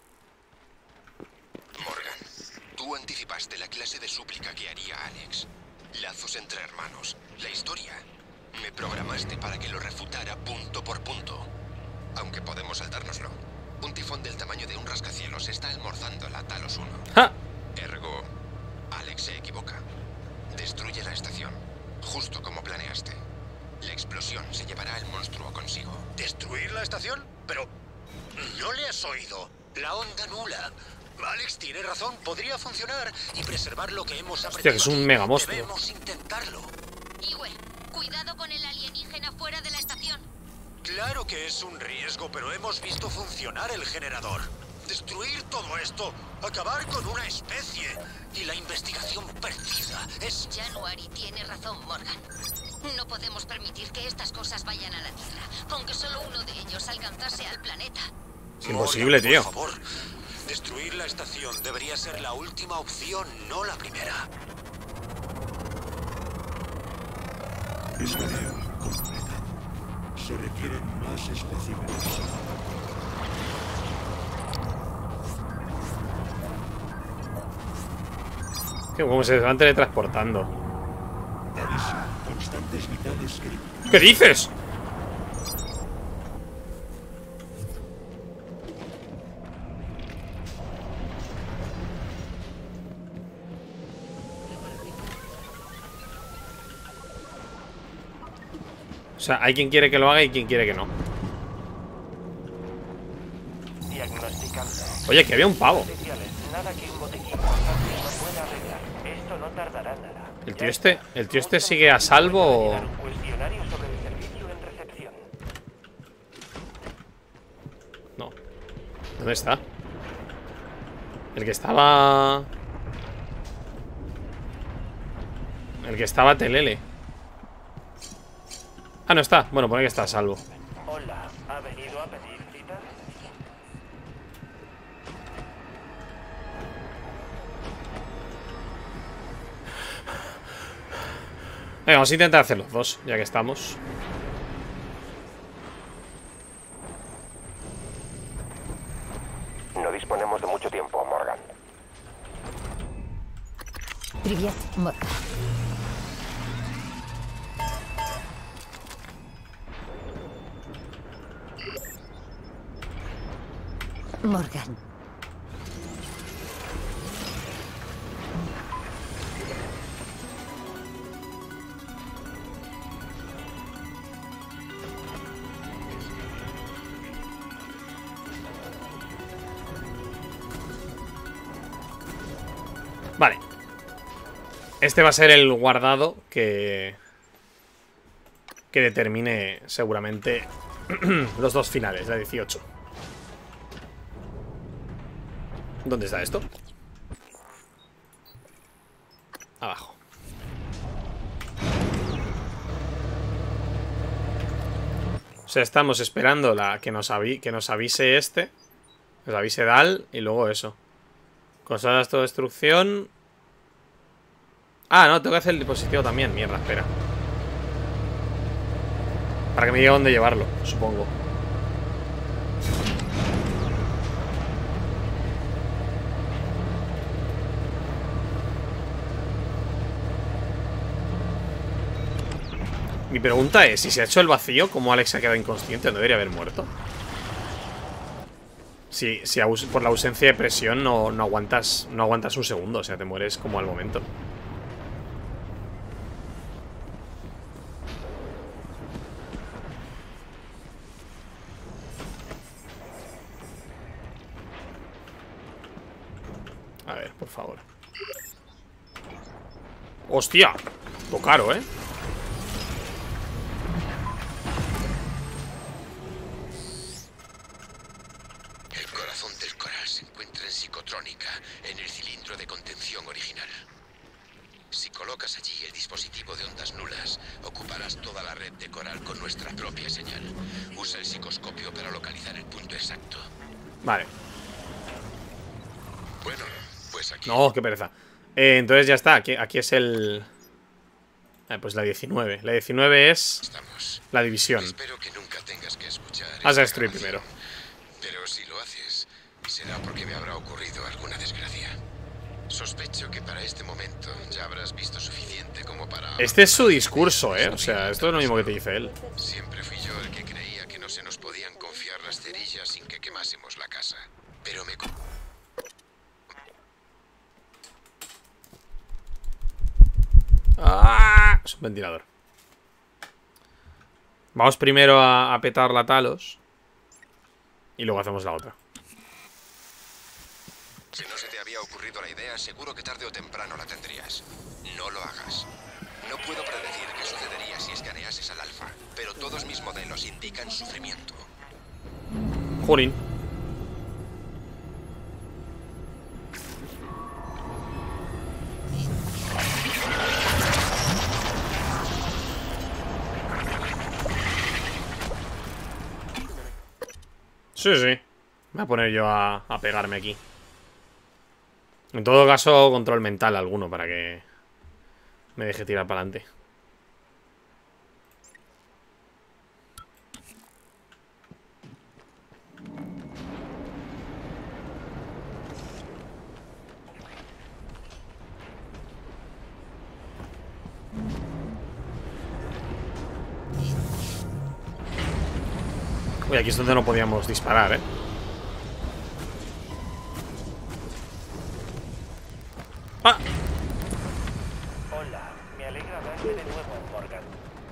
Morgan, tú anticipaste la clase de súplica que haría Alex. Lazos entre hermanos. La historia. Me programaste para que lo refutara punto por punto. Aunque podemos saltárnoslo. Un tifón del tamaño de un rascacielos está almorzando la Talos 1. ¡Ja! Ergo, Alex se equivoca. Destruye la estación, justo como planeaste. La explosión se llevará al monstruo consigo. ¿Destruir la estación? Pero... ¿no le has oído? La onda nula. Alex tiene razón, podría funcionar y preservar lo que hemos aprendido. Hostia, que es un mega monstruo. Debemos intentarlo. Iwe, cuidado con el alienígena fuera de la estación. Claro que es un riesgo, pero hemos visto funcionar el generador. Destruir todo esto, acabar con una especie y la investigación perdida es... January tiene razón, Morgan. No podemos permitir que estas cosas vayan a la Tierra, aunque solo uno de ellos alcanzase al planeta. Es imposible, Morgan, tío. por favor, destruir la estación debería ser la última opción, no la primera. Escaneo completa. Se requieren más especímenes. Que como se van teletransportando. Aviso. Constantes vitales críticas. ¿Qué dices? O sea, hay quien quiere que lo haga y quien quiere que no. Diagnosticando. Oye, que había un pavo. Nada que un botiquín constante no pueda arreglar. Esto no tardará nada. El tío este sigue a salvo o... Un cuestionario sobre el servicio en recepción. No. ¿Dónde está? El que estaba... El que estaba Telele. Ah, no está. Bueno, pone que está a salvo. Hola, ¿ha venido a pedir cita? Venga, vamos a intentar hacer los dos, ya que estamos. No disponemos de mucho tiempo, Morgan. Привет, Morgan. Morgan. Vale. Este va a ser el guardado que determine seguramente los dos finales, la 18. ¿Dónde está esto? Abajo. O sea, estamos esperando que nos avise este. Nos avise Dal y luego eso. Consola de autodestrucción. Ah, no, tengo que hacer el dispositivo también. Mierda, espera. Para que me diga dónde llevarlo, supongo. Mi pregunta es, si se ha hecho el vacío, ¿cómo Alex se ha quedado inconsciente? ¿No debería haber muerto? Si por la ausencia de presión no aguantas un segundo. O sea, te mueres como al momento. A ver, por favor. ¡Hostia! Todo caro, ¿eh? El corazón del coral se encuentra en psicotrónica, en el cilindro de contención original. Si colocas allí el dispositivo de ondas nulas, ocuparás toda la red de coral con nuestra propia señal. Usa el psicoscopio para localizar el punto exacto. Vale. Bueno, pues aquí... No, qué pereza. Entonces ya está, aquí es el... pues la 19. La 19 es la división. Espero que nunca tengas que escuchar. Has de destruir primero. Pero si lo haces, será porque me habrá ocurrido alguna desgracia. Sospecho que para este momento ya habrás visto suficiente como para... Este es su discurso, ¿eh? O sea, esto es lo mismo que te dice él. Siempre fui yo el que creía que no se nos podían confiar las cerillas sin que quemásemos la casa. Pero me... ¡Ah! Es un ventilador. Vamos primero a petar la Talos. Y luego hacemos la otra. Si no se te había ocurrido la idea, seguro que tarde o temprano la tendrías. No lo hagas. No puedo predecir qué sucedería si escaneases al alfa, pero todos mis modelos indican sufrimiento. Jolín. Sí, sí. Me voy a poner yo a pegarme aquí. En todo caso, control mental alguno para que me deje tirar para adelante. Uy, aquí es donde no podíamos disparar, ¿eh? ¡Ah! Hola, me alegra verte de nuevo, Morgan.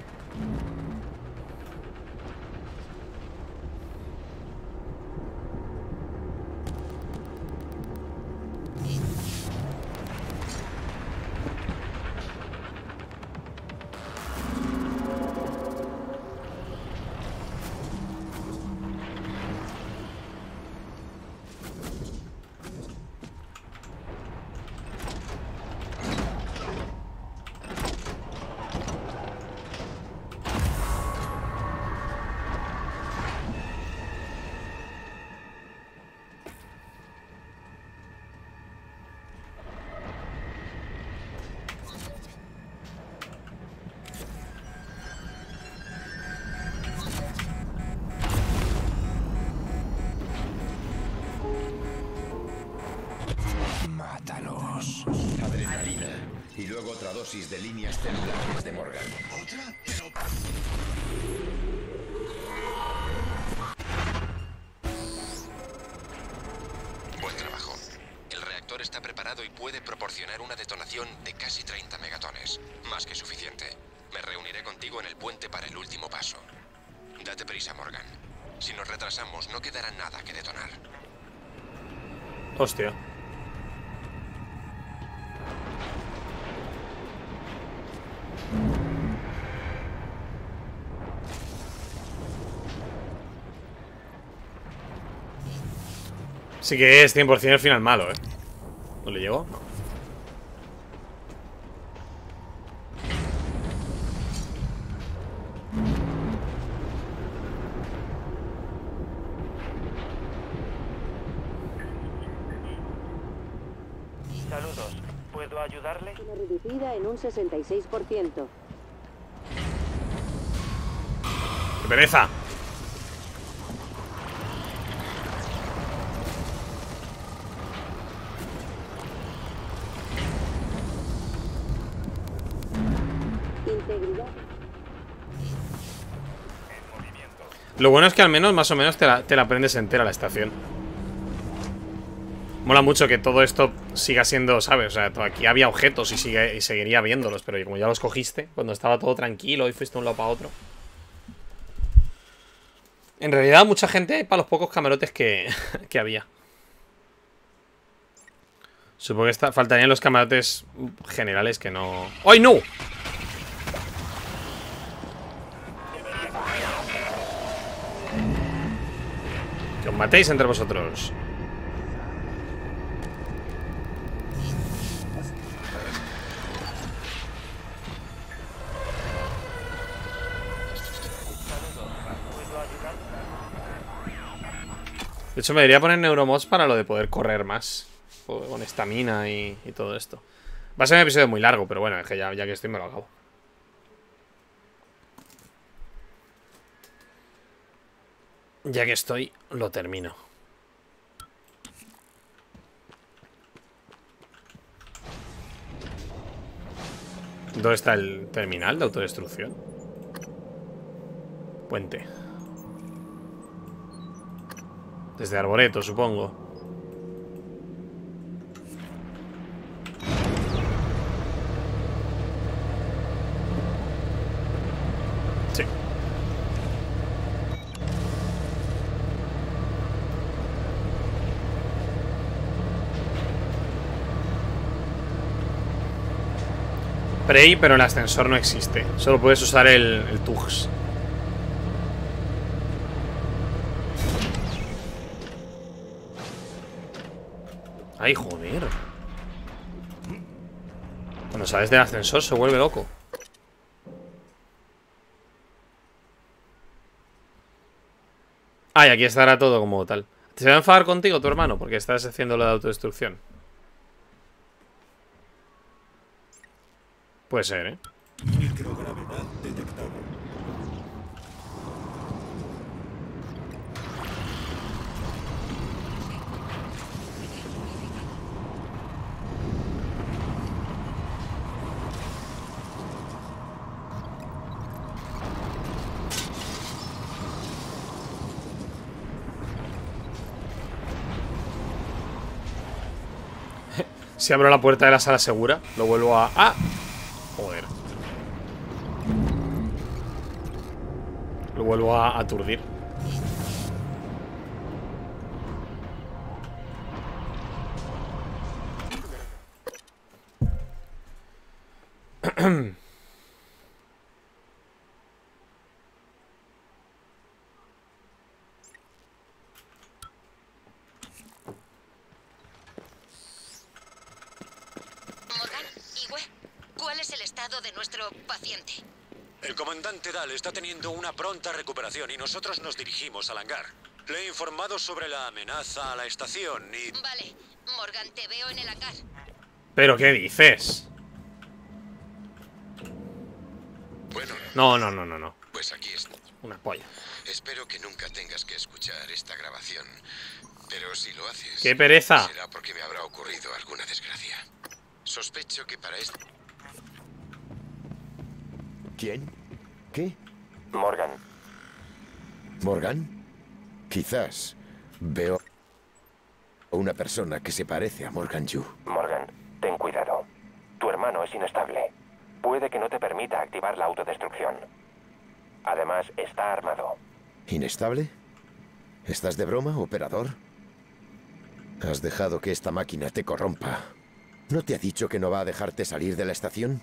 Mátalos. Adrenalina. Y luego otra dosis de líneas celulares de Morgan. ¿Otra? Pero... Buen trabajo. El reactor está preparado y puede proporcionar una detonación de casi 30 megatones. Más que suficiente. Me reuniré contigo en el puente para el último paso. Date prisa, Morgan. Si nos retrasamos, no quedará nada que detonar. Hostia. Sí que es 100% el final malo, ¿eh? ¿No le llegó? No. Saludos. ¿Puedo ayudarle? Reducida en un 66%. ¡Qué pereza! Integridad. Lo bueno es que al menos más o menos te la aprendes entera la estación. Mola mucho que todo esto siga siendo, ¿sabes? O sea, aquí había objetos y seguiría viéndolos, pero como ya los cogiste, cuando estaba todo tranquilo y fuiste de un lado para otro. En realidad, mucha gente para los pocos camarotes que había. Supongo que faltarían los camarotes generales que no... ¡Ay, no! Que os matéis entre vosotros. De hecho, me debería poner neuromods para lo de poder correr más. Con estamina y todo esto. Va a ser un episodio muy largo, pero bueno, es que ya que estoy me lo acabo. Ya que estoy, lo termino. ¿Dónde está el terminal de autodestrucción? Puente. Desde Arboreto, supongo. Sí. Prey, pero el ascensor no existe. Solo puedes usar el Tugs. Ay, joder. Cuando sales del ascensor se vuelve loco. Ay, aquí estará todo como tal. ¿Se va a enfadar contigo tu hermano? Porque estás haciendo lo de autodestrucción. Puede ser, ¿eh? Microgravedad detectada. Si abro la puerta de la sala segura, lo vuelvo a... ¡Ah! Joder. Lo vuelvo a aturdir. ¿Cuál es el estado de nuestro paciente? El comandante Dahl está teniendo una pronta recuperación y nosotros nos dirigimos al hangar. Le he informado sobre la amenaza a la estación y... Vale, Morgan, te veo en el hangar. ¿Pero qué dices? Bueno. No. Pues aquí está. Una polla. Espero que nunca tengas que escuchar esta grabación. Pero si lo haces... ¡Qué pereza! Será porque me habrá ocurrido alguna desgracia. Sospecho que para esto... ¿Quién? ¿Qué? Morgan. ¿Morgan? Quizás veo a una persona que se parece a Morgan Yu. Morgan, ten cuidado. Tu hermano es inestable. Puede que no te permita activar la autodestrucción. Además, está armado. ¿Inestable? ¿Estás de broma, operador? Has dejado que esta máquina te corrompa. ¿No te ha dicho que no va a dejarte salir de la estación?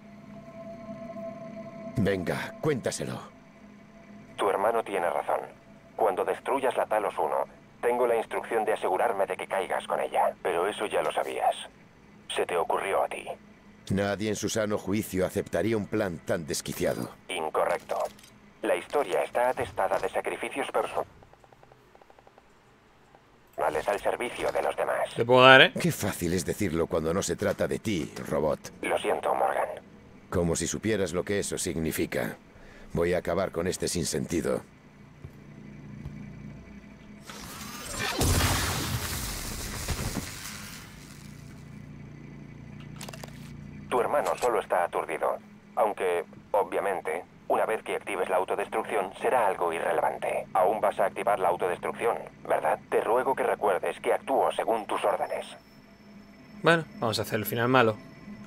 Venga, cuéntaselo. Tu hermano tiene razón. Cuando destruyas la Talos 1, tengo la instrucción de asegurarme de que caigas con ella. Pero eso ya lo sabías. Se te ocurrió a ti. Nadie en su sano juicio aceptaría un plan tan desquiciado. Incorrecto. La historia está atestada de sacrificios personales al servicio de los demás. ¿Te puedo dar, eh? Qué fácil es decirlo cuando no se trata de ti, robot. Lo siento, Morgan. Como si supieras lo que eso significa. Voy a acabar con este sinsentido. Tu hermano solo está aturdido. Aunque, obviamente, una vez que actives la autodestrucción, será algo irrelevante. Aún vas a activar la autodestrucción, ¿verdad? Te ruego que recuerdes que actúo según tus órdenes. Bueno, vamos a hacer el final malo.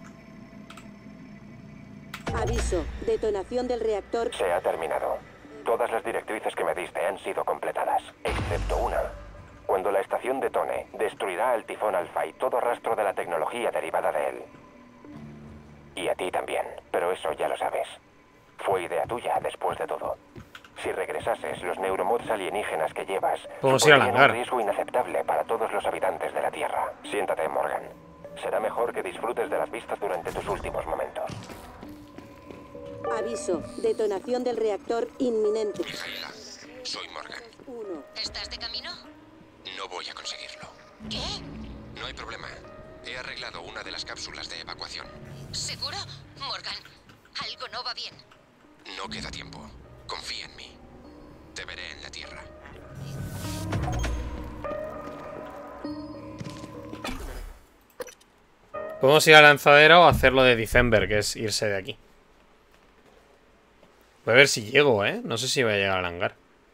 Aviso, detonación del reactor. Se ha terminado. Todas las directrices que me diste han sido completadas, excepto una. Cuando la estación detone, destruirá el tifón Alfa y todo rastro de la tecnología derivada de él. Y a ti también, pero eso ya lo sabes. Fue idea tuya, después de todo. Si regresases, los neuromods alienígenas que llevas Podemos ir al supondrían hangar. un riesgo inaceptable para todos los habitantes de la Tierra. Siéntate, Morgan. Será mejor que disfrutes de las vistas durante tus últimos momentos. Aviso, detonación del reactor inminente. Mijaela, soy Morgan. ¿Estás de camino? No voy a conseguirlo. ¿Qué? No hay problema. He arreglado una de las cápsulas de evacuación. ¿Seguro? Morgan, algo no va bien. No queda tiempo. Confía en mí. Te veré en la Tierra. Podemos ir al lanzadero o hacerlo de December, que es irse de aquí. Voy a ver si llego, ¿eh? No sé si voy a llegar al hangar.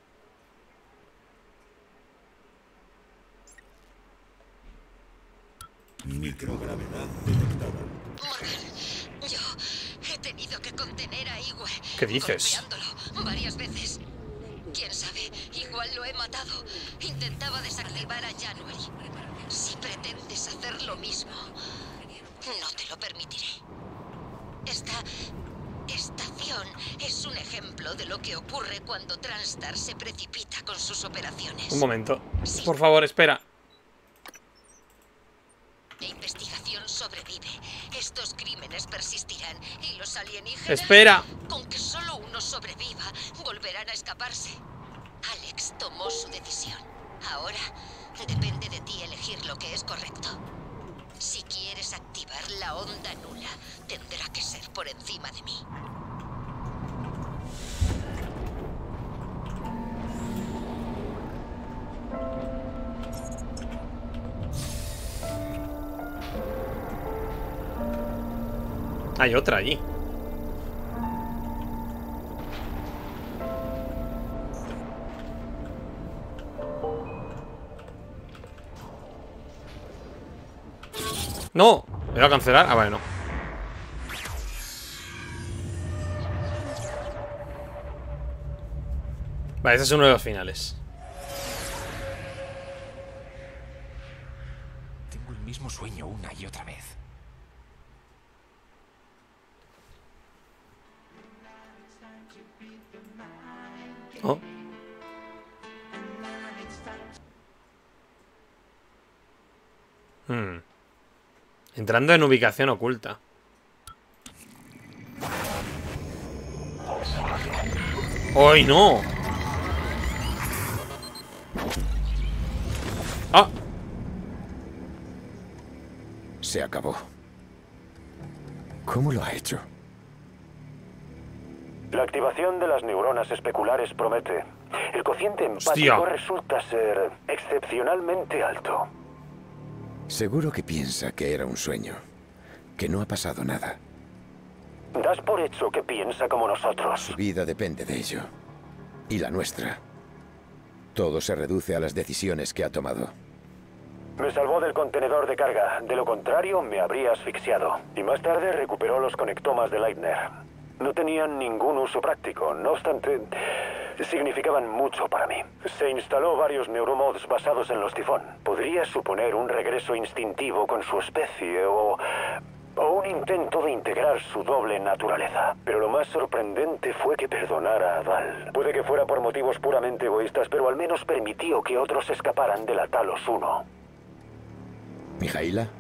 Microgravedad detectada. Morgan, yo he tenido que contener a Igwe. ¿Qué dices? Golpeándolo varias veces. Quién sabe, igual lo he matado. Intentaba desactivar a January. Si pretendes hacer lo mismo, no te lo permitiré. Esta estación es un ejemplo de lo que ocurre cuando Transstar se precipita con sus operaciones. Un momento. Por favor, espera. La investigación sobrevive. Estos crímenes persistirán y los alienígenas... ¡Espera! Con que solo uno sobreviva, volverán a escaparse. Alex tomó su decisión. Ahora depende de ti elegir lo que es correcto. Si quieres activar la onda nula, tendrá que ser por encima de mí. Hay otra allí. ¡No! ¿Me voy a cancelar? Ah, vale, no. Vale, ese es uno de los finales. Tengo el mismo sueño una y otra vez. Oh. Entrando en ubicación oculta. ¡Ay, no! ¡Ah! Se acabó. ¿Cómo lo ha hecho? La activación de las neuronas especulares promete. El cociente empático Hostia. resulta ser excepcionalmente alto. Seguro que piensa que era un sueño, que no ha pasado nada. Das por hecho que piensa como nosotros. Su vida depende de ello. Y la nuestra. Todo se reduce a las decisiones que ha tomado. Me salvó del contenedor de carga. De lo contrario, me habría asfixiado. Y más tarde recuperó los conectomas de Leitner. No tenían ningún uso práctico. No obstante, significaban mucho para mí. Se instaló varios neuromods basados en los tifón. Podría suponer un regreso instintivo con su especie o un intento de integrar su doble naturaleza. Pero lo más sorprendente fue que perdonara a Val. Puede que fuera por motivos puramente egoístas, pero al menos permitió que otros escaparan de la Talos 1. ¿Mijaela?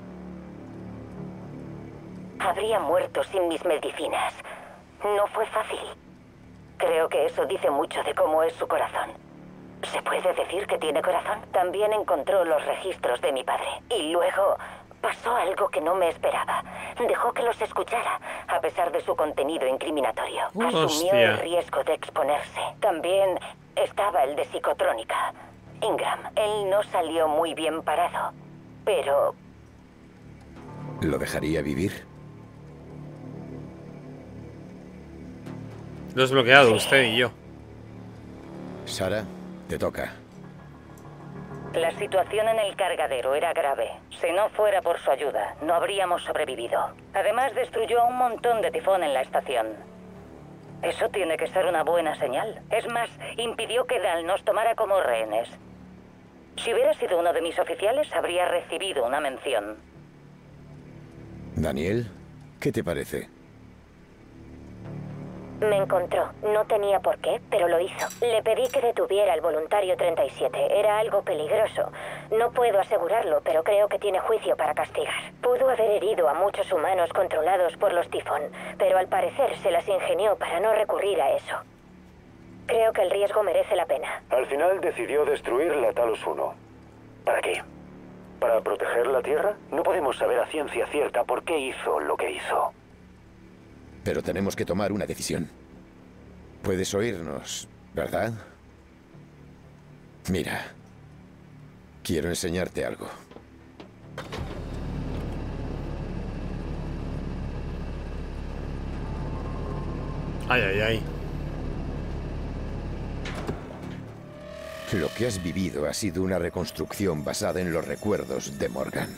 Habría muerto sin mis medicinas. No fue fácil. Creo que eso dice mucho de cómo es su corazón. ¿Se puede decir que tiene corazón? También encontró los registros de mi padre. Y luego pasó algo que no me esperaba. Dejó que los escuchara, a pesar de su contenido incriminatorio. Asumió el riesgo de exponerse. También estaba el de psicotrónica. Ingram. Él no salió muy bien parado. Pero... ¿Lo dejaría vivir? Lo has bloqueado usted y yo. Sara, te toca. La situación en el cargadero era grave. Si no fuera por su ayuda, no habríamos sobrevivido. Además, destruyó a un montón de tifón en la estación. Eso tiene que ser una buena señal. Es más, impidió que Dal nos tomara como rehenes. Si hubiera sido uno de mis oficiales, habría recibido una mención. Daniel, ¿qué te parece? Me encontró. No tenía por qué, pero lo hizo. Le pedí que detuviera al voluntario 37. Era algo peligroso. No puedo asegurarlo, pero creo que tiene juicio para castigar. Pudo haber herido a muchos humanos controlados por los tifón, pero al parecer se las ingenió para no recurrir a eso. Creo que el riesgo merece la pena. Al final decidió destruir la Talos 1. ¿Para qué? ¿Para proteger la Tierra? No podemos saber a ciencia cierta por qué hizo lo que hizo. Pero tenemos que tomar una decisión. Puedes oírnos, ¿verdad? Mira, quiero enseñarte algo. Ay, ay, ay. Lo que has vivido ha sido una reconstrucción basada en los recuerdos de Morgan.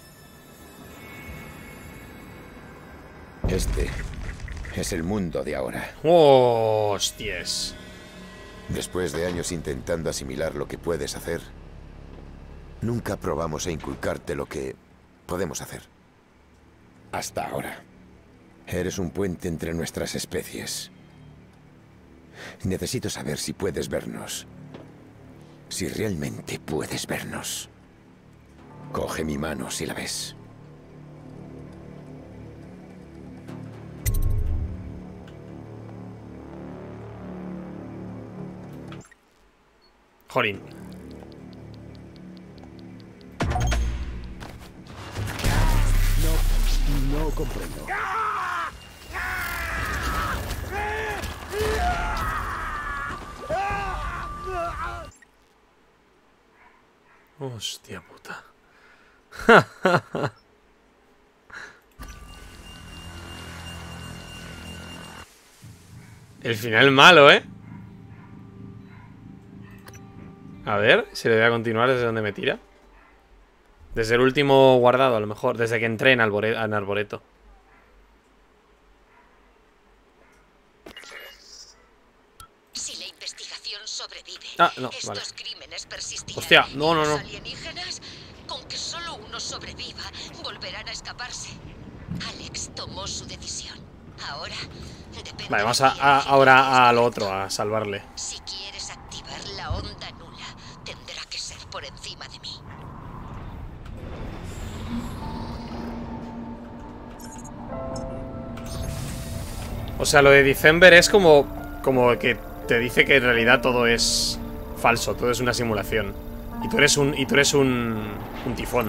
Este es el mundo de ahora. ¡Oh, hostias! Después de años intentando asimilar lo que puedes hacer, nunca probamos a inculcarte lo que podemos hacer. Hasta ahora. Eres un puente entre nuestras especies. Necesito saber si puedes vernos. Si realmente puedes vernos. Coge mi mano si la ves. Jorín. No comprendo. Hostia puta. El final malo, ¿eh? A ver, si le voy a continuar desde donde me tira. Desde el último guardado, a lo mejor. Desde que entré en Arboreto. Si la investigación sobrevive, Ah, no, estos vale. crímenes persistirán. Hostia, no, no, Los no. alienígenas, con que solo uno sobreviva, volverán a escaparse. Alex tomó su decisión. Ahora depende. Vale, vamos ahora a lo otro, a salvarle. Si quieres activar la onda nula, tendrá que ser por encima de mí. O sea, lo de December es como que te dice que en realidad todo es falso, todo es una simulación. Y tú eres un tifón.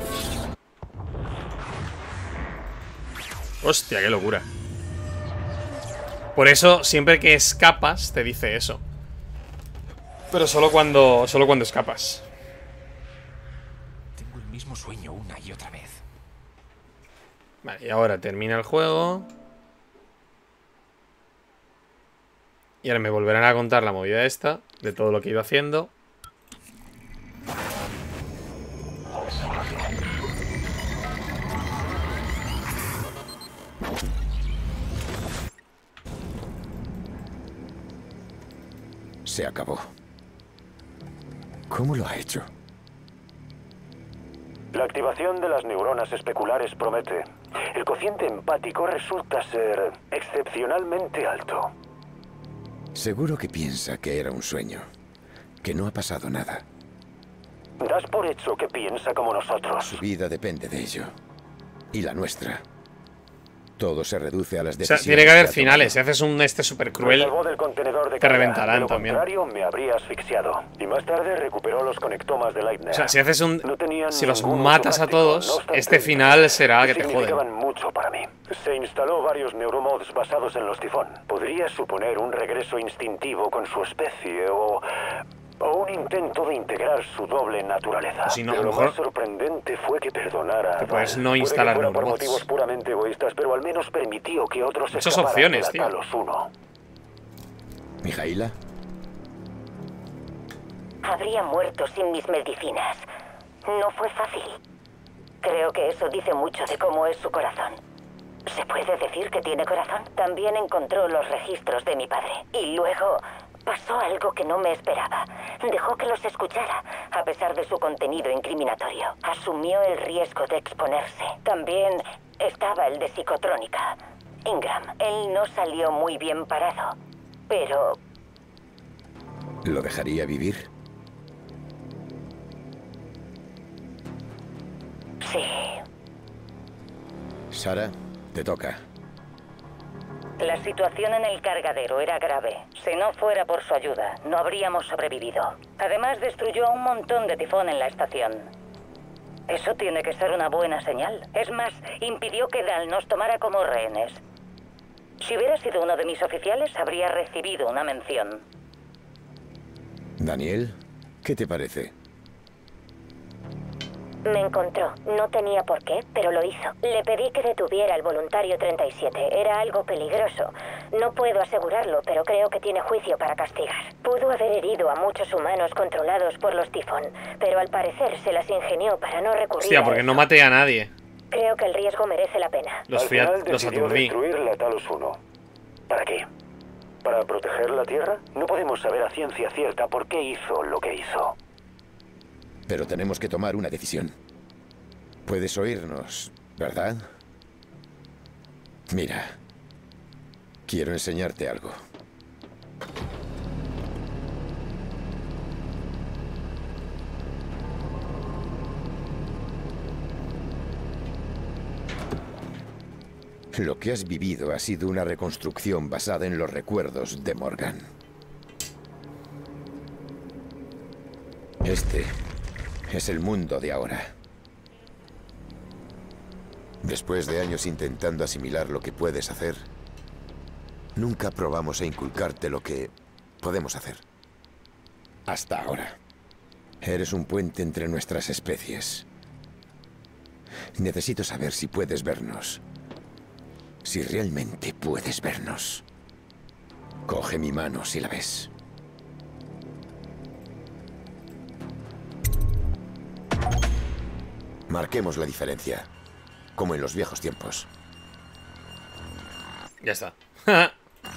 Hostia, qué locura. Por eso, siempre que escapas, te dice eso. Pero solo cuando escapas. Tengo el mismo sueño una y otra vez. Vale, y ahora termina el juego. Y ahora me volverán a contar la movida esta, de todo lo que he ido haciendo. Se acabó. ¿Cómo lo ha hecho? La activación de las neuronas especulares promete. El cociente empático resulta ser excepcionalmente alto. Seguro que piensa que era un sueño, que no ha pasado nada. Das por hecho que piensa como nosotros. Su vida depende de ello. Y la nuestra. Todo se reduce a las O sea, decisiones. tiene que haber ha tomado. finales. Si haces un súper cruel, Me salvó del contenedor de te carga. reventarán De lo también. contrario, me habría asfixiado. Y más tarde recuperó los conectomas de Leitner. O sea, si haces un... No tenían Si los ningún matas uso a práctico. todos, No obstante, este final será que te joden. significaban mucho para mí. Se instaló varios neuromods basados en los tifón. Podría suponer un regreso instintivo con su especie o un intento de integrar su doble naturaleza. Si no, pero a lo lo mejor más sorprendente fue que perdonara a te puedes Val. no Puede que instalar fuera por neuromods. motivos puramente egoístas, pero al menos permitió que otros Muchas escaparan opciones, de la tío. Talos 1. ¿Mijaila? Habría muerto sin mis medicinas. No fue fácil. Creo que eso dice mucho de cómo es su corazón. ¿Se puede decir que tiene corazón? También encontró los registros de mi padre. Y luego pasó algo que no me esperaba. Dejó que los escuchara. a pesar de su contenido incriminatorio. Asumió el riesgo de exponerse. También estaba el de psicotrónica. Ingram, él no salió muy bien parado, pero... ¿Lo dejaría vivir? Sí. Sara, te toca. La situación en el cargadero era grave. Si no fuera por su ayuda, no habríamos sobrevivido. Además, destruyó a un montón de tifón en la estación. Eso tiene que ser una buena señal. Es más, impidió que Dahl nos tomara como rehenes. Si hubiera sido uno de mis oficiales, habría recibido una mención. Daniel, ¿qué te parece? Me encontró. No tenía por qué, pero lo hizo. Le pedí que detuviera al voluntario 37. Era algo peligroso. No puedo asegurarlo, pero creo que tiene juicio para castigar. Pudo haber herido a muchos humanos controlados por los tifón, pero al parecer se las ingenió para no recurrir Hostia, porque no maté a nadie. Creo que el riesgo merece la pena. Los decidió aturdí. destruir la Talos 1. ¿Para qué? ¿Para proteger la Tierra? No podemos saber a ciencia cierta por qué hizo lo que hizo. Pero tenemos que tomar una decisión. Puedes oírnos, ¿verdad? Mira, quiero enseñarte algo. Lo que has vivido ha sido una reconstrucción basada en los recuerdos de Morgan. Este es el mundo de ahora. Después de años intentando asimilar lo que puedes hacer, nunca probamos a inculcarte lo que podemos hacer. Hasta ahora. Eres un puente entre nuestras especies. Necesito saber si puedes vernos. Si realmente puedes vernos. Coge mi mano si la ves. Marquemos la diferencia, como en los viejos tiempos. Ya está. Vale.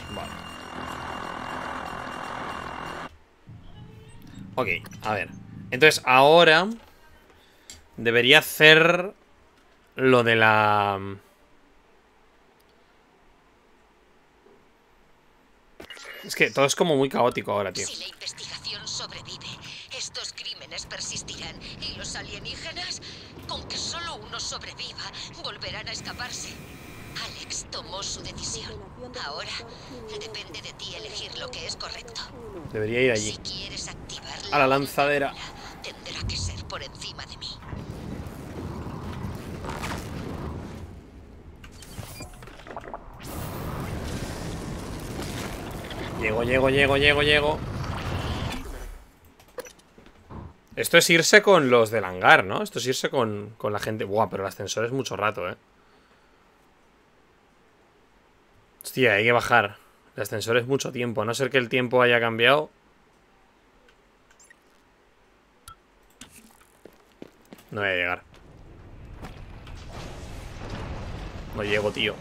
Ok, a ver. Entonces ahora debería hacer lo de la... Es que todo es como muy caótico ahora, tío. Si la investigación sobrevive, estos crímenes persistirán y los alienígenas, con que solo uno sobreviva, volverán a escaparse. Alex tomó su decisión. Ahora depende de ti elegir lo que es correcto. Debería ir allí. Si quieres activar a la lanzadera. Tendrá que ser por encima de mí. Llego. Esto es irse con los del hangar, ¿no? Esto es irse con la gente. Buah, pero el ascensor es mucho rato, ¿eh? Hostia, hay que bajar. El ascensor es mucho tiempo. A no ser que el tiempo haya cambiado. No voy a llegar. No llego, tío.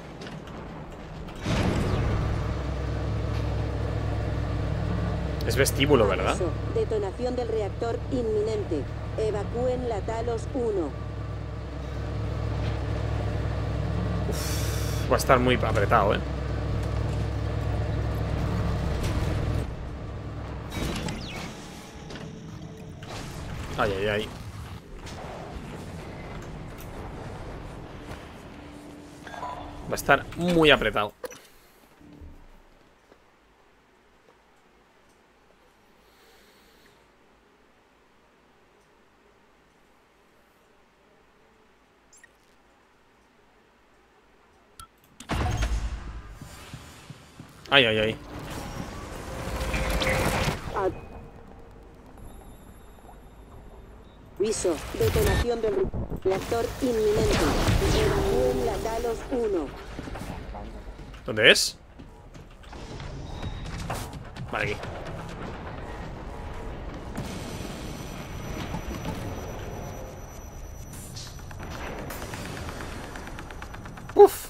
Es vestíbulo, ¿verdad? Detonación del reactor inminente. Evacúen la Talos 1. Va a estar muy apretado, ¿eh? Ay. Va a estar muy apretado. Ay. Aviso, detonación del reactor inminente. Evacúen la Talos 1. ¿Dónde es? Vale, aquí. Uf.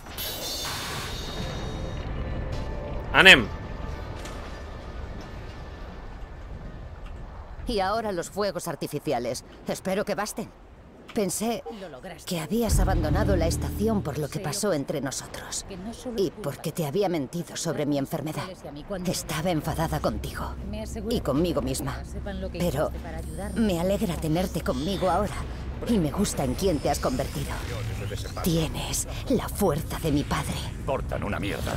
Anem. Y ahora los fuegos artificiales. Espero que basten. Pensé que habías abandonado la estación por lo que pasó entre nosotros. Y porque te había mentido sobre mi enfermedad. Estaba enfadada contigo. Y conmigo misma. Pero me alegra tenerte conmigo ahora. Y me gusta en quién te has convertido. Tienes la fuerza de mi padre. Cortan una mierda.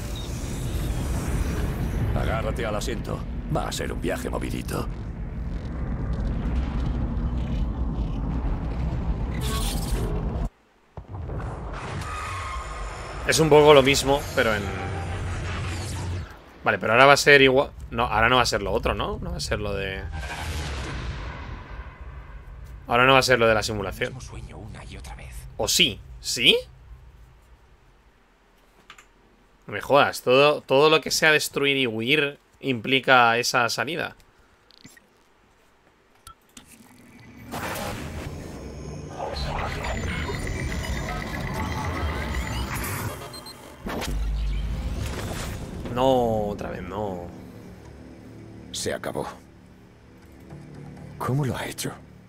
Agárrate al asiento. Va a ser un viaje movidito. Es un poco lo mismo, pero en... Vale, pero ahora va a ser igual... No, ahora no va a ser lo otro, ¿no? No va a ser lo de... Ahora no va a ser lo de la simulación. Sueño una y otra vez. ¿O sí? ¿Sí? No me jodas. Todo lo que sea destruir y huir implica esa salida. No, otra vez no. Se acabó. ¿Cómo lo ha hecho?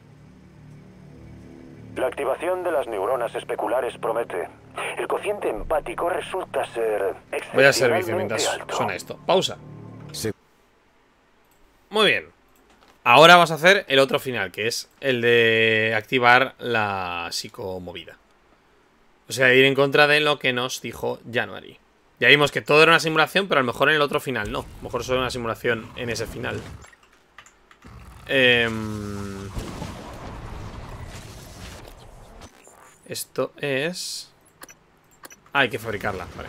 La activación de las neuronas especulares promete. El cociente empático resulta ser Voy al servicio excepcionalmente mientras alto. suena esto. Pausa. Muy bien. Ahora vamos a hacer el otro final, que es el de activar la psicomovida. O sea, ir en contra de lo que nos dijo January. Ya vimos que todo era una simulación, pero a lo mejor en el otro final no. A lo mejor solo una simulación en ese final. Esto es... hay que fabricarla, vale.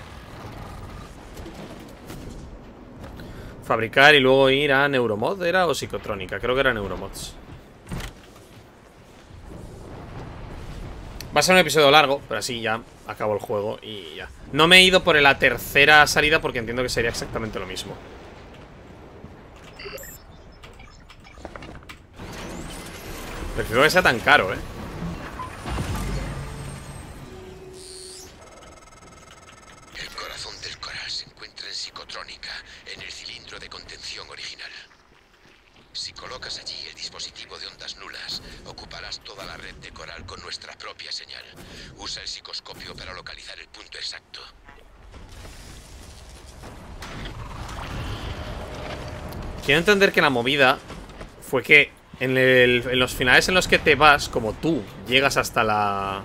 Fabricar y luego ir a Neuromod, ¿era? O Psicotrónica, creo que era Neuromods. Va a ser un episodio largo, pero así ya acabo el juego y ya. No me he ido por la tercera salida porque entiendo que sería exactamente lo mismo. Prefiero que sea tan caro, ¿eh? El corazón del coral se encuentra en Psicotrónica, en el cilindro de contención original. Si colocas allí el dispositivo de ondas nulas, ocuparás toda la red de coral con nuestra propia señal. Usa el psicoscopio para localizar el punto exacto. Quiero entender que la movida fue que en los finales en los que te vas, como tú llegas hasta la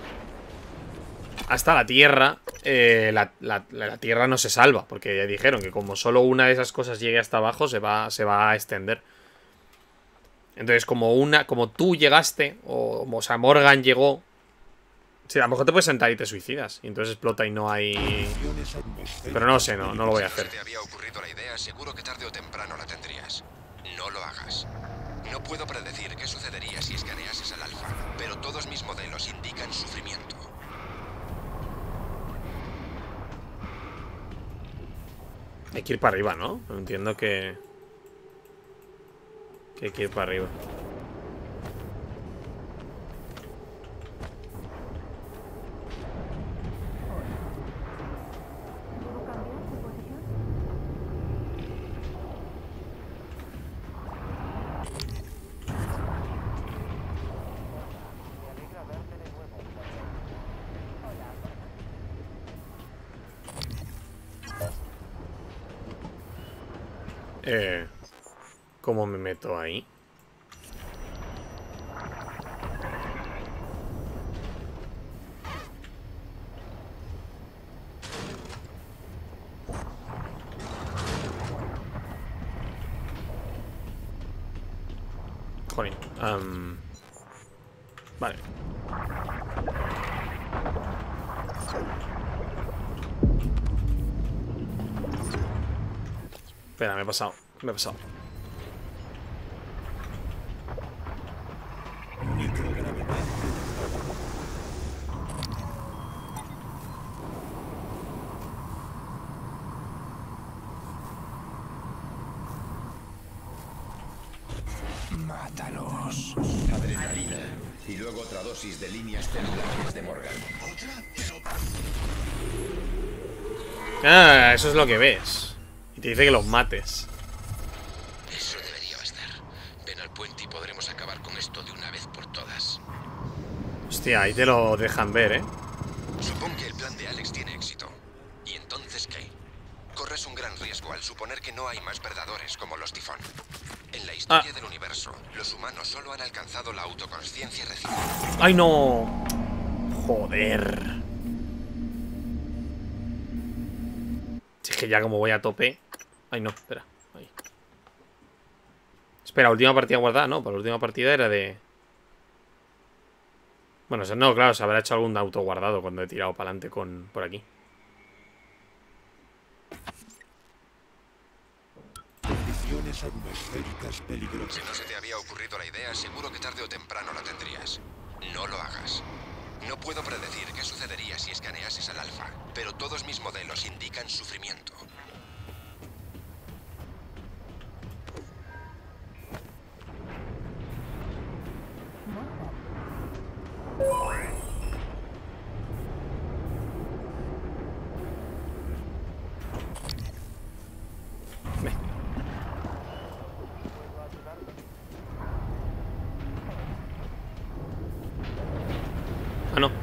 Tierra, la Tierra no se salva, porque ya dijeron que como solo una de esas cosas llegue hasta abajo se va a extender. Entonces como tú llegaste, o sea, Morgan llegó, sí, a lo mejor te puedes sentar y te suicidas y entonces explota y no hay... Pero no sé, no lo voy a hacer. Si te había ocurrido la idea, seguro que tarde o temprano la tendrías. No lo hagas. No puedo predecir qué sucedería si escaneases al alfa, pero todos mis modelos indican sufrimiento. Hay que ir para arriba, ¿no? Entiendo que hay que ir para arriba. ¿Cómo me meto ahí? Joder, vale. Espera, me he pasado. Mátalos. Adrenalina. Y luego otra dosis de líneas celulares de Morgan. Ah, eso es lo que ves. Y te dice que los mates. Eso debería bastar. Ven al puerto. puente y podremos acabar con esto de una vez por todas. Hostia, ahí te lo dejan ver, ¿eh? Supón que el plan de Alex tiene éxito. ¿Y entonces qué? Corres un gran riesgo al suponer que no hay más predadores como los tifón. En la historia del universo, los humanos solo han alcanzado la autoconsciencia reciente. ¡Ay, no! Joder. Si es que ya como voy a tope. Ay, no, espera. Ahí. Espera, última partida guardada. No, para la última partida era de... Bueno, no, claro, se habrá hecho algún auto guardado cuando he tirado para adelante por aquí. Condiciones atmosféricas peligrosas. Si no se te había ocurrido la idea, seguro que tarde o temprano la tendrías. No lo hagas. No puedo predecir qué sucedería si escaneases al alfa, pero todos mis modelos indican sufrimiento. Ah, no.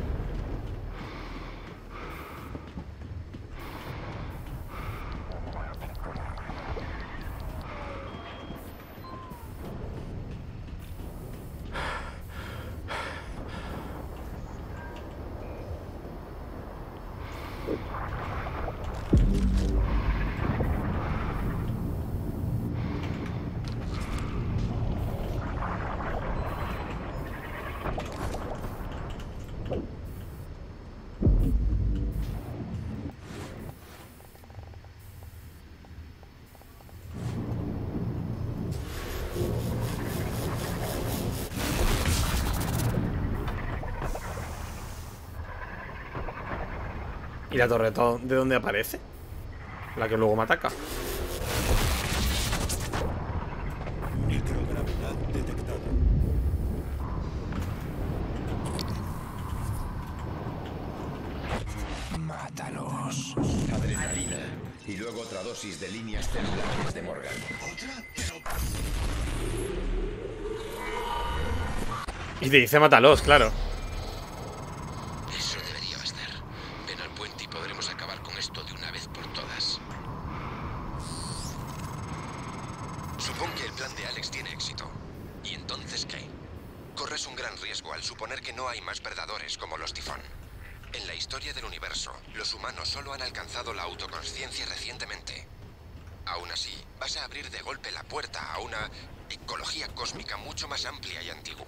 ¿Y la torre de dónde aparece? La que luego me ataca. Microgravedad detectada. Mátalos. Adrenalina. Y luego otra dosis de líneas celulares de Morgan. Y te dice mátalos, claro. Eso debería bastar. Ven al puente y podremos acabar con esto de una vez por todas. Supón que el plan de Alex tiene éxito. ¿Y entonces qué? Corres un gran riesgo al suponer que no hay más predadores como los tifón. En la historia del universo, los humanos solo han alcanzado la autoconsciencia recientemente. Aún así, vas a abrir de golpe la puerta a una ecología cósmica mucho más amplia y antigua.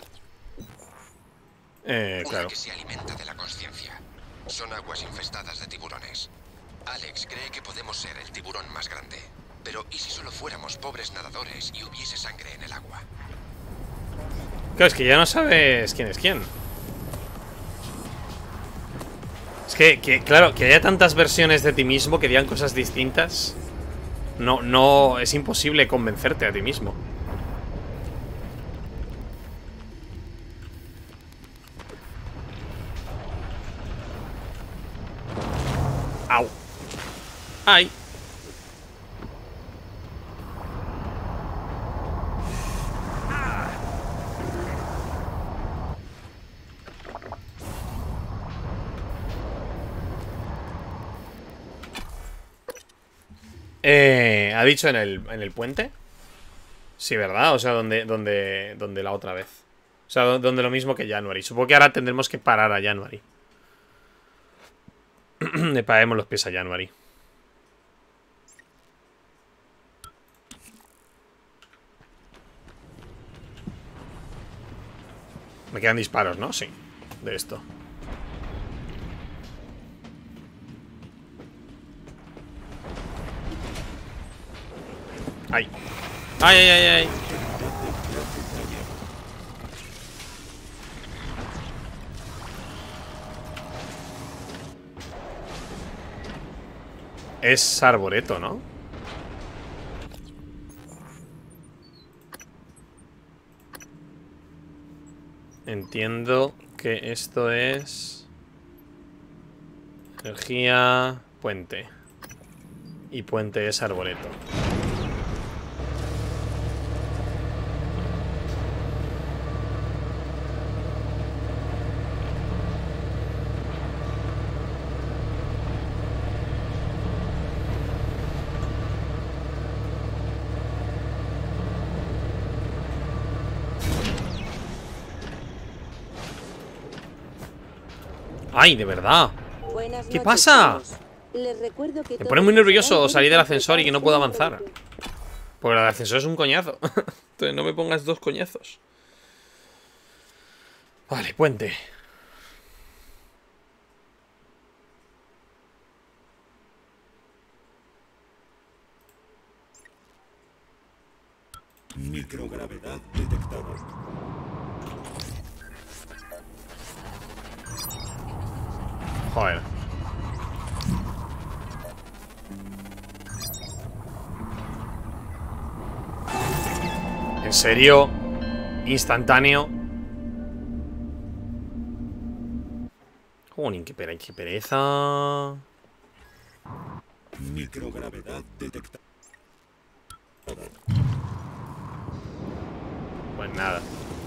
Claro. Una que se alimenta de la consciencia. Son aguas infestadas de tiburones. Alex cree que podemos ser el tiburón más grande. Pero ¿y si solo fuéramos pobres nadadores y hubiese sangre en el agua? Claro, es que ya no sabes quién es quién. Es que claro, que haya tantas versiones de ti mismo que digan cosas distintas. No, es imposible convencerte a ti mismo. Au. Ay. ¿Ha dicho en el puente? Sí, ¿verdad? O sea, donde la otra vez. O sea, donde lo mismo que January. Supongo que ahora tendremos que parar a January. Le paguemos los pies a January. Me quedan disparos, ¿no? Sí, de esto. ¡Ay! ¡Ay, ay, ay, ay! Es arboreto, ¿no? Entiendo que esto es... energía... puente. Y puente es arboreto. ¡Ay, de verdad! Buenas ¿Qué noches, pasa? Carlos. Les recuerdo que Me pone muy nervioso salir del ascensor y que no puedo avanzar. Porque el ascensor es un coñazo. Entonces no me pongas dos coñazos. Vale, puente. Microgravedad detectada. Joder. ¿En serio? Instantáneo. Joder, qué pereza. Microgravedad detectada. Pues nada.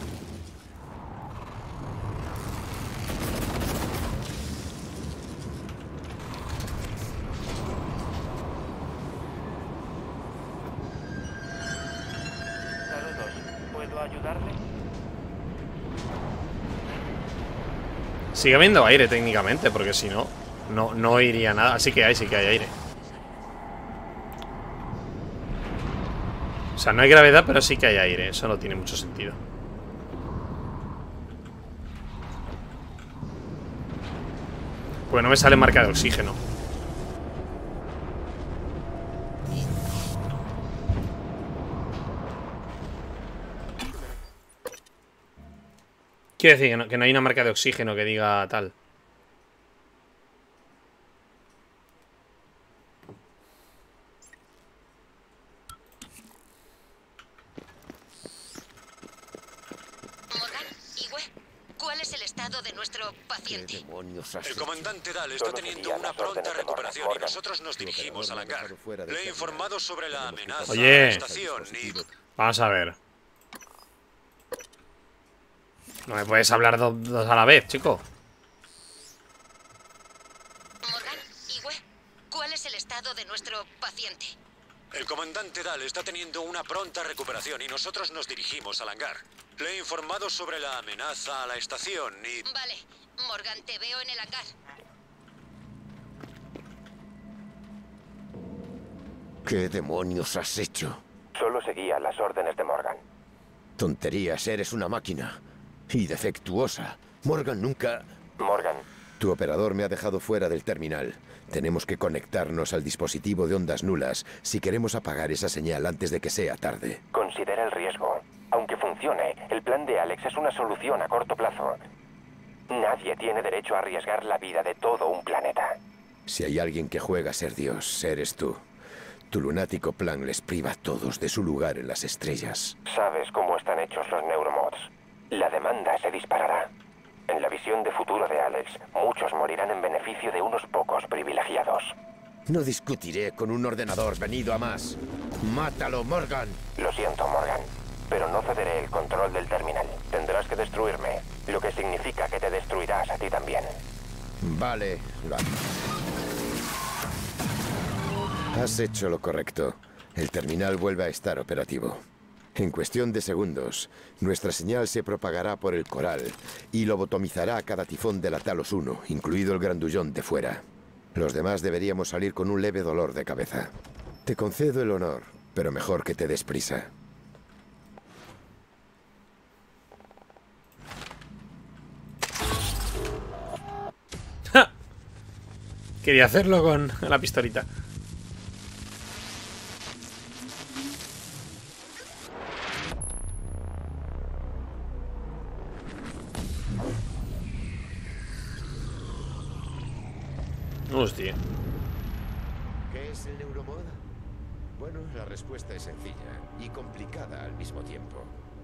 Saludos. ¿Puedo ayudarle? Sigue habiendo aire técnicamente, porque si no, no iría nada. Sí que hay aire. O sea, no hay gravedad, pero sí que hay aire. Eso no tiene mucho sentido. Pues no me sale marca de oxígeno. Quiere decir que no hay una marca de oxígeno que diga tal. ¿Cuál es el estado de nuestro paciente? El comandante Dahl está teniendo una pronta recuperación y nosotros nos dirigimos al hangar. Le he informado sobre la amenaza a la Oye, estación y... vamos a ver. No me puedes hablar dos a la vez, chico. Morgan, Igwe, ¿cuál es el estado de nuestro paciente? El comandante Dahl está teniendo una pronta recuperación y nosotros nos dirigimos al hangar. Le he informado sobre la amenaza a la estación y... Vale, Morgan, te veo en el hangar. ¿Qué demonios has hecho? Solo seguía las órdenes de Morgan. Tonterías, eres una máquina. Y defectuosa. Morgan nunca... Morgan. Tu operador me ha dejado fuera del terminal. Tenemos que conectarnos al dispositivo de ondas nulas si queremos apagar esa señal antes de que sea tarde. Considera el riesgo. Aunque funcione, el plan de Alex es una solución a corto plazo. Nadie tiene derecho a arriesgar la vida de todo un planeta. Si hay alguien que juega a ser Dios, eres tú. Tu lunático plan les priva a todos de su lugar en las estrellas. Sabes cómo están hechos los neuromods. La demanda se disparará. En la visión de futuro de Alex, muchos morirán en beneficio de unos pocos privilegiados. No discutiré con un ordenador venido a más. ¡Mátalo, Morgan! Lo siento, Morgan, pero no cederé el control del terminal. Tendrás que destruirme, lo que significa que te destruirás a ti también. Vale, has hecho lo correcto. El terminal vuelve a estar operativo. En cuestión de segundos, nuestra señal se propagará por el coral y lobotomizará a cada tifón de la Talos 1, incluido el grandullón de fuera. Los demás deberíamos salir con un leve dolor de cabeza. Te concedo el honor, pero mejor que te des prisa. ¡Ja! Quería hacerlo con la pistolita. Hostia. ¿Qué es el neuromod? Bueno, la respuesta es sencilla y complicada al mismo tiempo.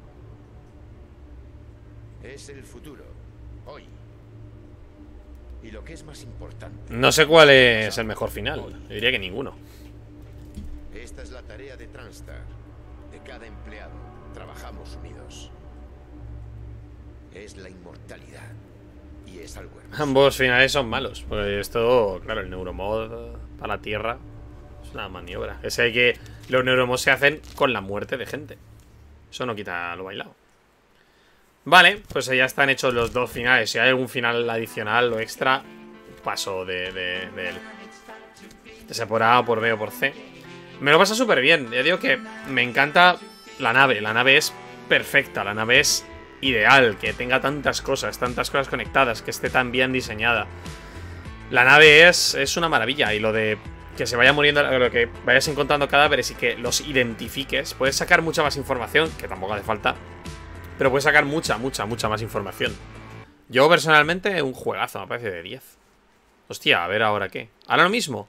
Es el futuro, hoy. Y lo que es más importante... No sé cuál es el mejor final. Yo diría que ninguno. Esta es la tarea de Transtar. De cada empleado. Trabajamos unidos. Es la inmortalidad. Y es algo hermoso. Ambos finales son malos. Pues esto, claro, el neuromod para la Tierra es una maniobra. Es que los neuromods se hacen con la muerte de gente. Eso no quita lo bailado. Vale, pues ya están hechos los 2 finales. Si hay algún final adicional o extra, paso de él. Ya sea por A o por B o por C. Me lo pasa súper bien. Ya digo que me encanta la nave. La nave es perfecta. La nave es ideal. Que tenga tantas cosas conectadas. Que esté tan bien diseñada. La nave es una maravilla. Y lo de que se vaya muriendo, lo que vayas encontrando cadáveres y que los identifiques, puedes sacar mucha más información. Que tampoco hace falta. Pero puedes sacar mucha más información. Yo personalmente, un juegazo. Me parece de 10. Hostia, a ver ahora qué. Ahora lo mismo.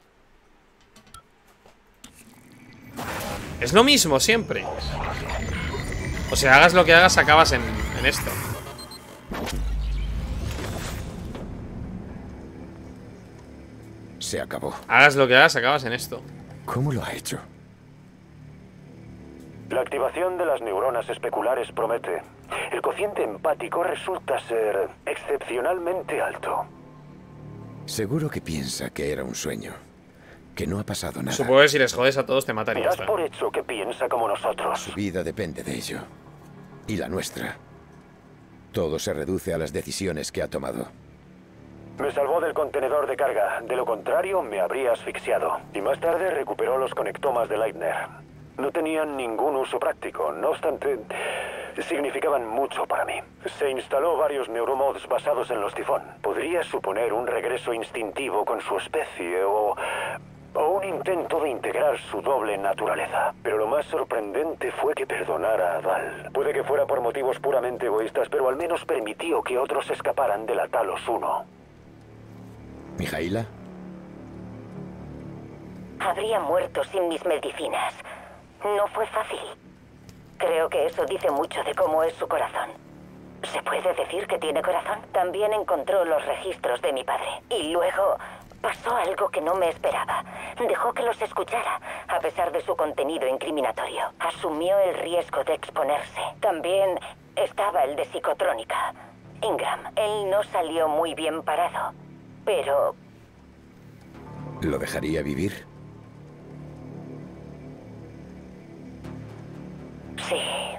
Es lo mismo siempre. O sea, hagas lo que hagas, acabas en esto. Se acabó. Hagas lo que hagas, acabas en esto. ¿Cómo lo ha hecho? La activación de las neuronas especulares promete. El cociente empático resulta ser excepcionalmente alto. Seguro que piensa que era un sueño. Que no ha pasado nada. Supongo que si les jodes a todos te mataría. Das por hecho que piensa como nosotros. Su vida depende de ello. Y la nuestra. Todo se reduce a las decisiones que ha tomado. Me salvó del contenedor de carga. De lo contrario, me habría asfixiado. Y más tarde recuperó los conectomas de Leitner. No tenían ningún uso práctico. No obstante, significaban mucho para mí. Se instaló varios neuromods basados en los tifón. Podría suponer un regreso instintivo con su especie o un intento de integrar su doble naturaleza. Pero lo más sorprendente fue que perdonara a Dal. Puede que fuera por motivos puramente egoístas, pero al menos permitió que otros escaparan de la Talos 1. ¿Mijaila? Habría muerto sin mis medicinas. No fue fácil. Creo que eso dice mucho de cómo es su corazón. ¿Se puede decir que tiene corazón? También encontró los registros de mi padre. Y luego pasó algo que no me esperaba. Dejó que los escuchara, a pesar de su contenido incriminatorio. Asumió el riesgo de exponerse. También estaba el de psicotrónica. Ingram, él no salió muy bien parado. Pero... ¿Lo dejaría vivir? Sí.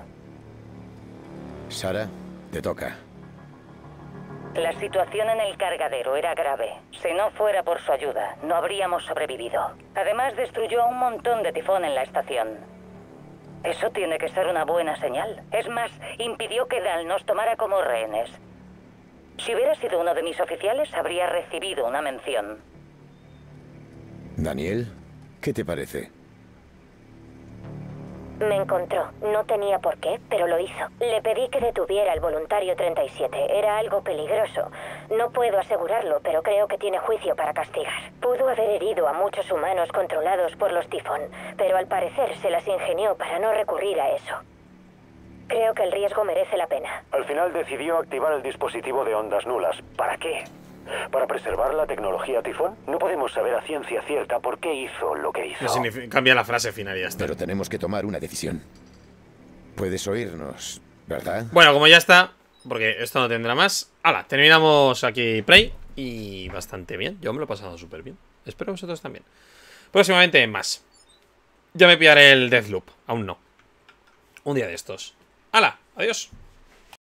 Sara, te toca. La situación en el cargadero era grave. Si no fuera por su ayuda, no habríamos sobrevivido. Además, destruyó a un montón de tifón en la estación. Eso tiene que ser una buena señal. Es más, impidió que Dal nos tomara como rehenes. Si hubiera sido uno de mis oficiales, habría recibido una mención. Daniel, ¿qué te parece? Me encontró. No tenía por qué, pero lo hizo. Le pedí que detuviera al voluntario 37. Era algo peligroso. No puedo asegurarlo, pero creo que tiene juicio para castigar. Pudo haber herido a muchos humanos controlados por los tifón, pero al parecer se las ingenió para no recurrir a eso. Creo que el riesgo merece la pena. Al final decidió activar el dispositivo de ondas nulas. ¿Para qué? ¿Para preservar la tecnología tifón? No podemos saber a ciencia cierta por qué hizo lo que hizo. Cambia la frase final y ya está. Pero tenemos que tomar una decisión. Puedes oírnos, ¿verdad? Bueno, como ya está, porque esto no tendrá más. ¡Hala! Terminamos aquí Prey. Y bastante bien. Yo me lo he pasado súper bien. Espero vosotros también. Próximamente más. Ya me pillaré el Deathloop. Aún no. Un día de estos. ¡Hala! Adiós.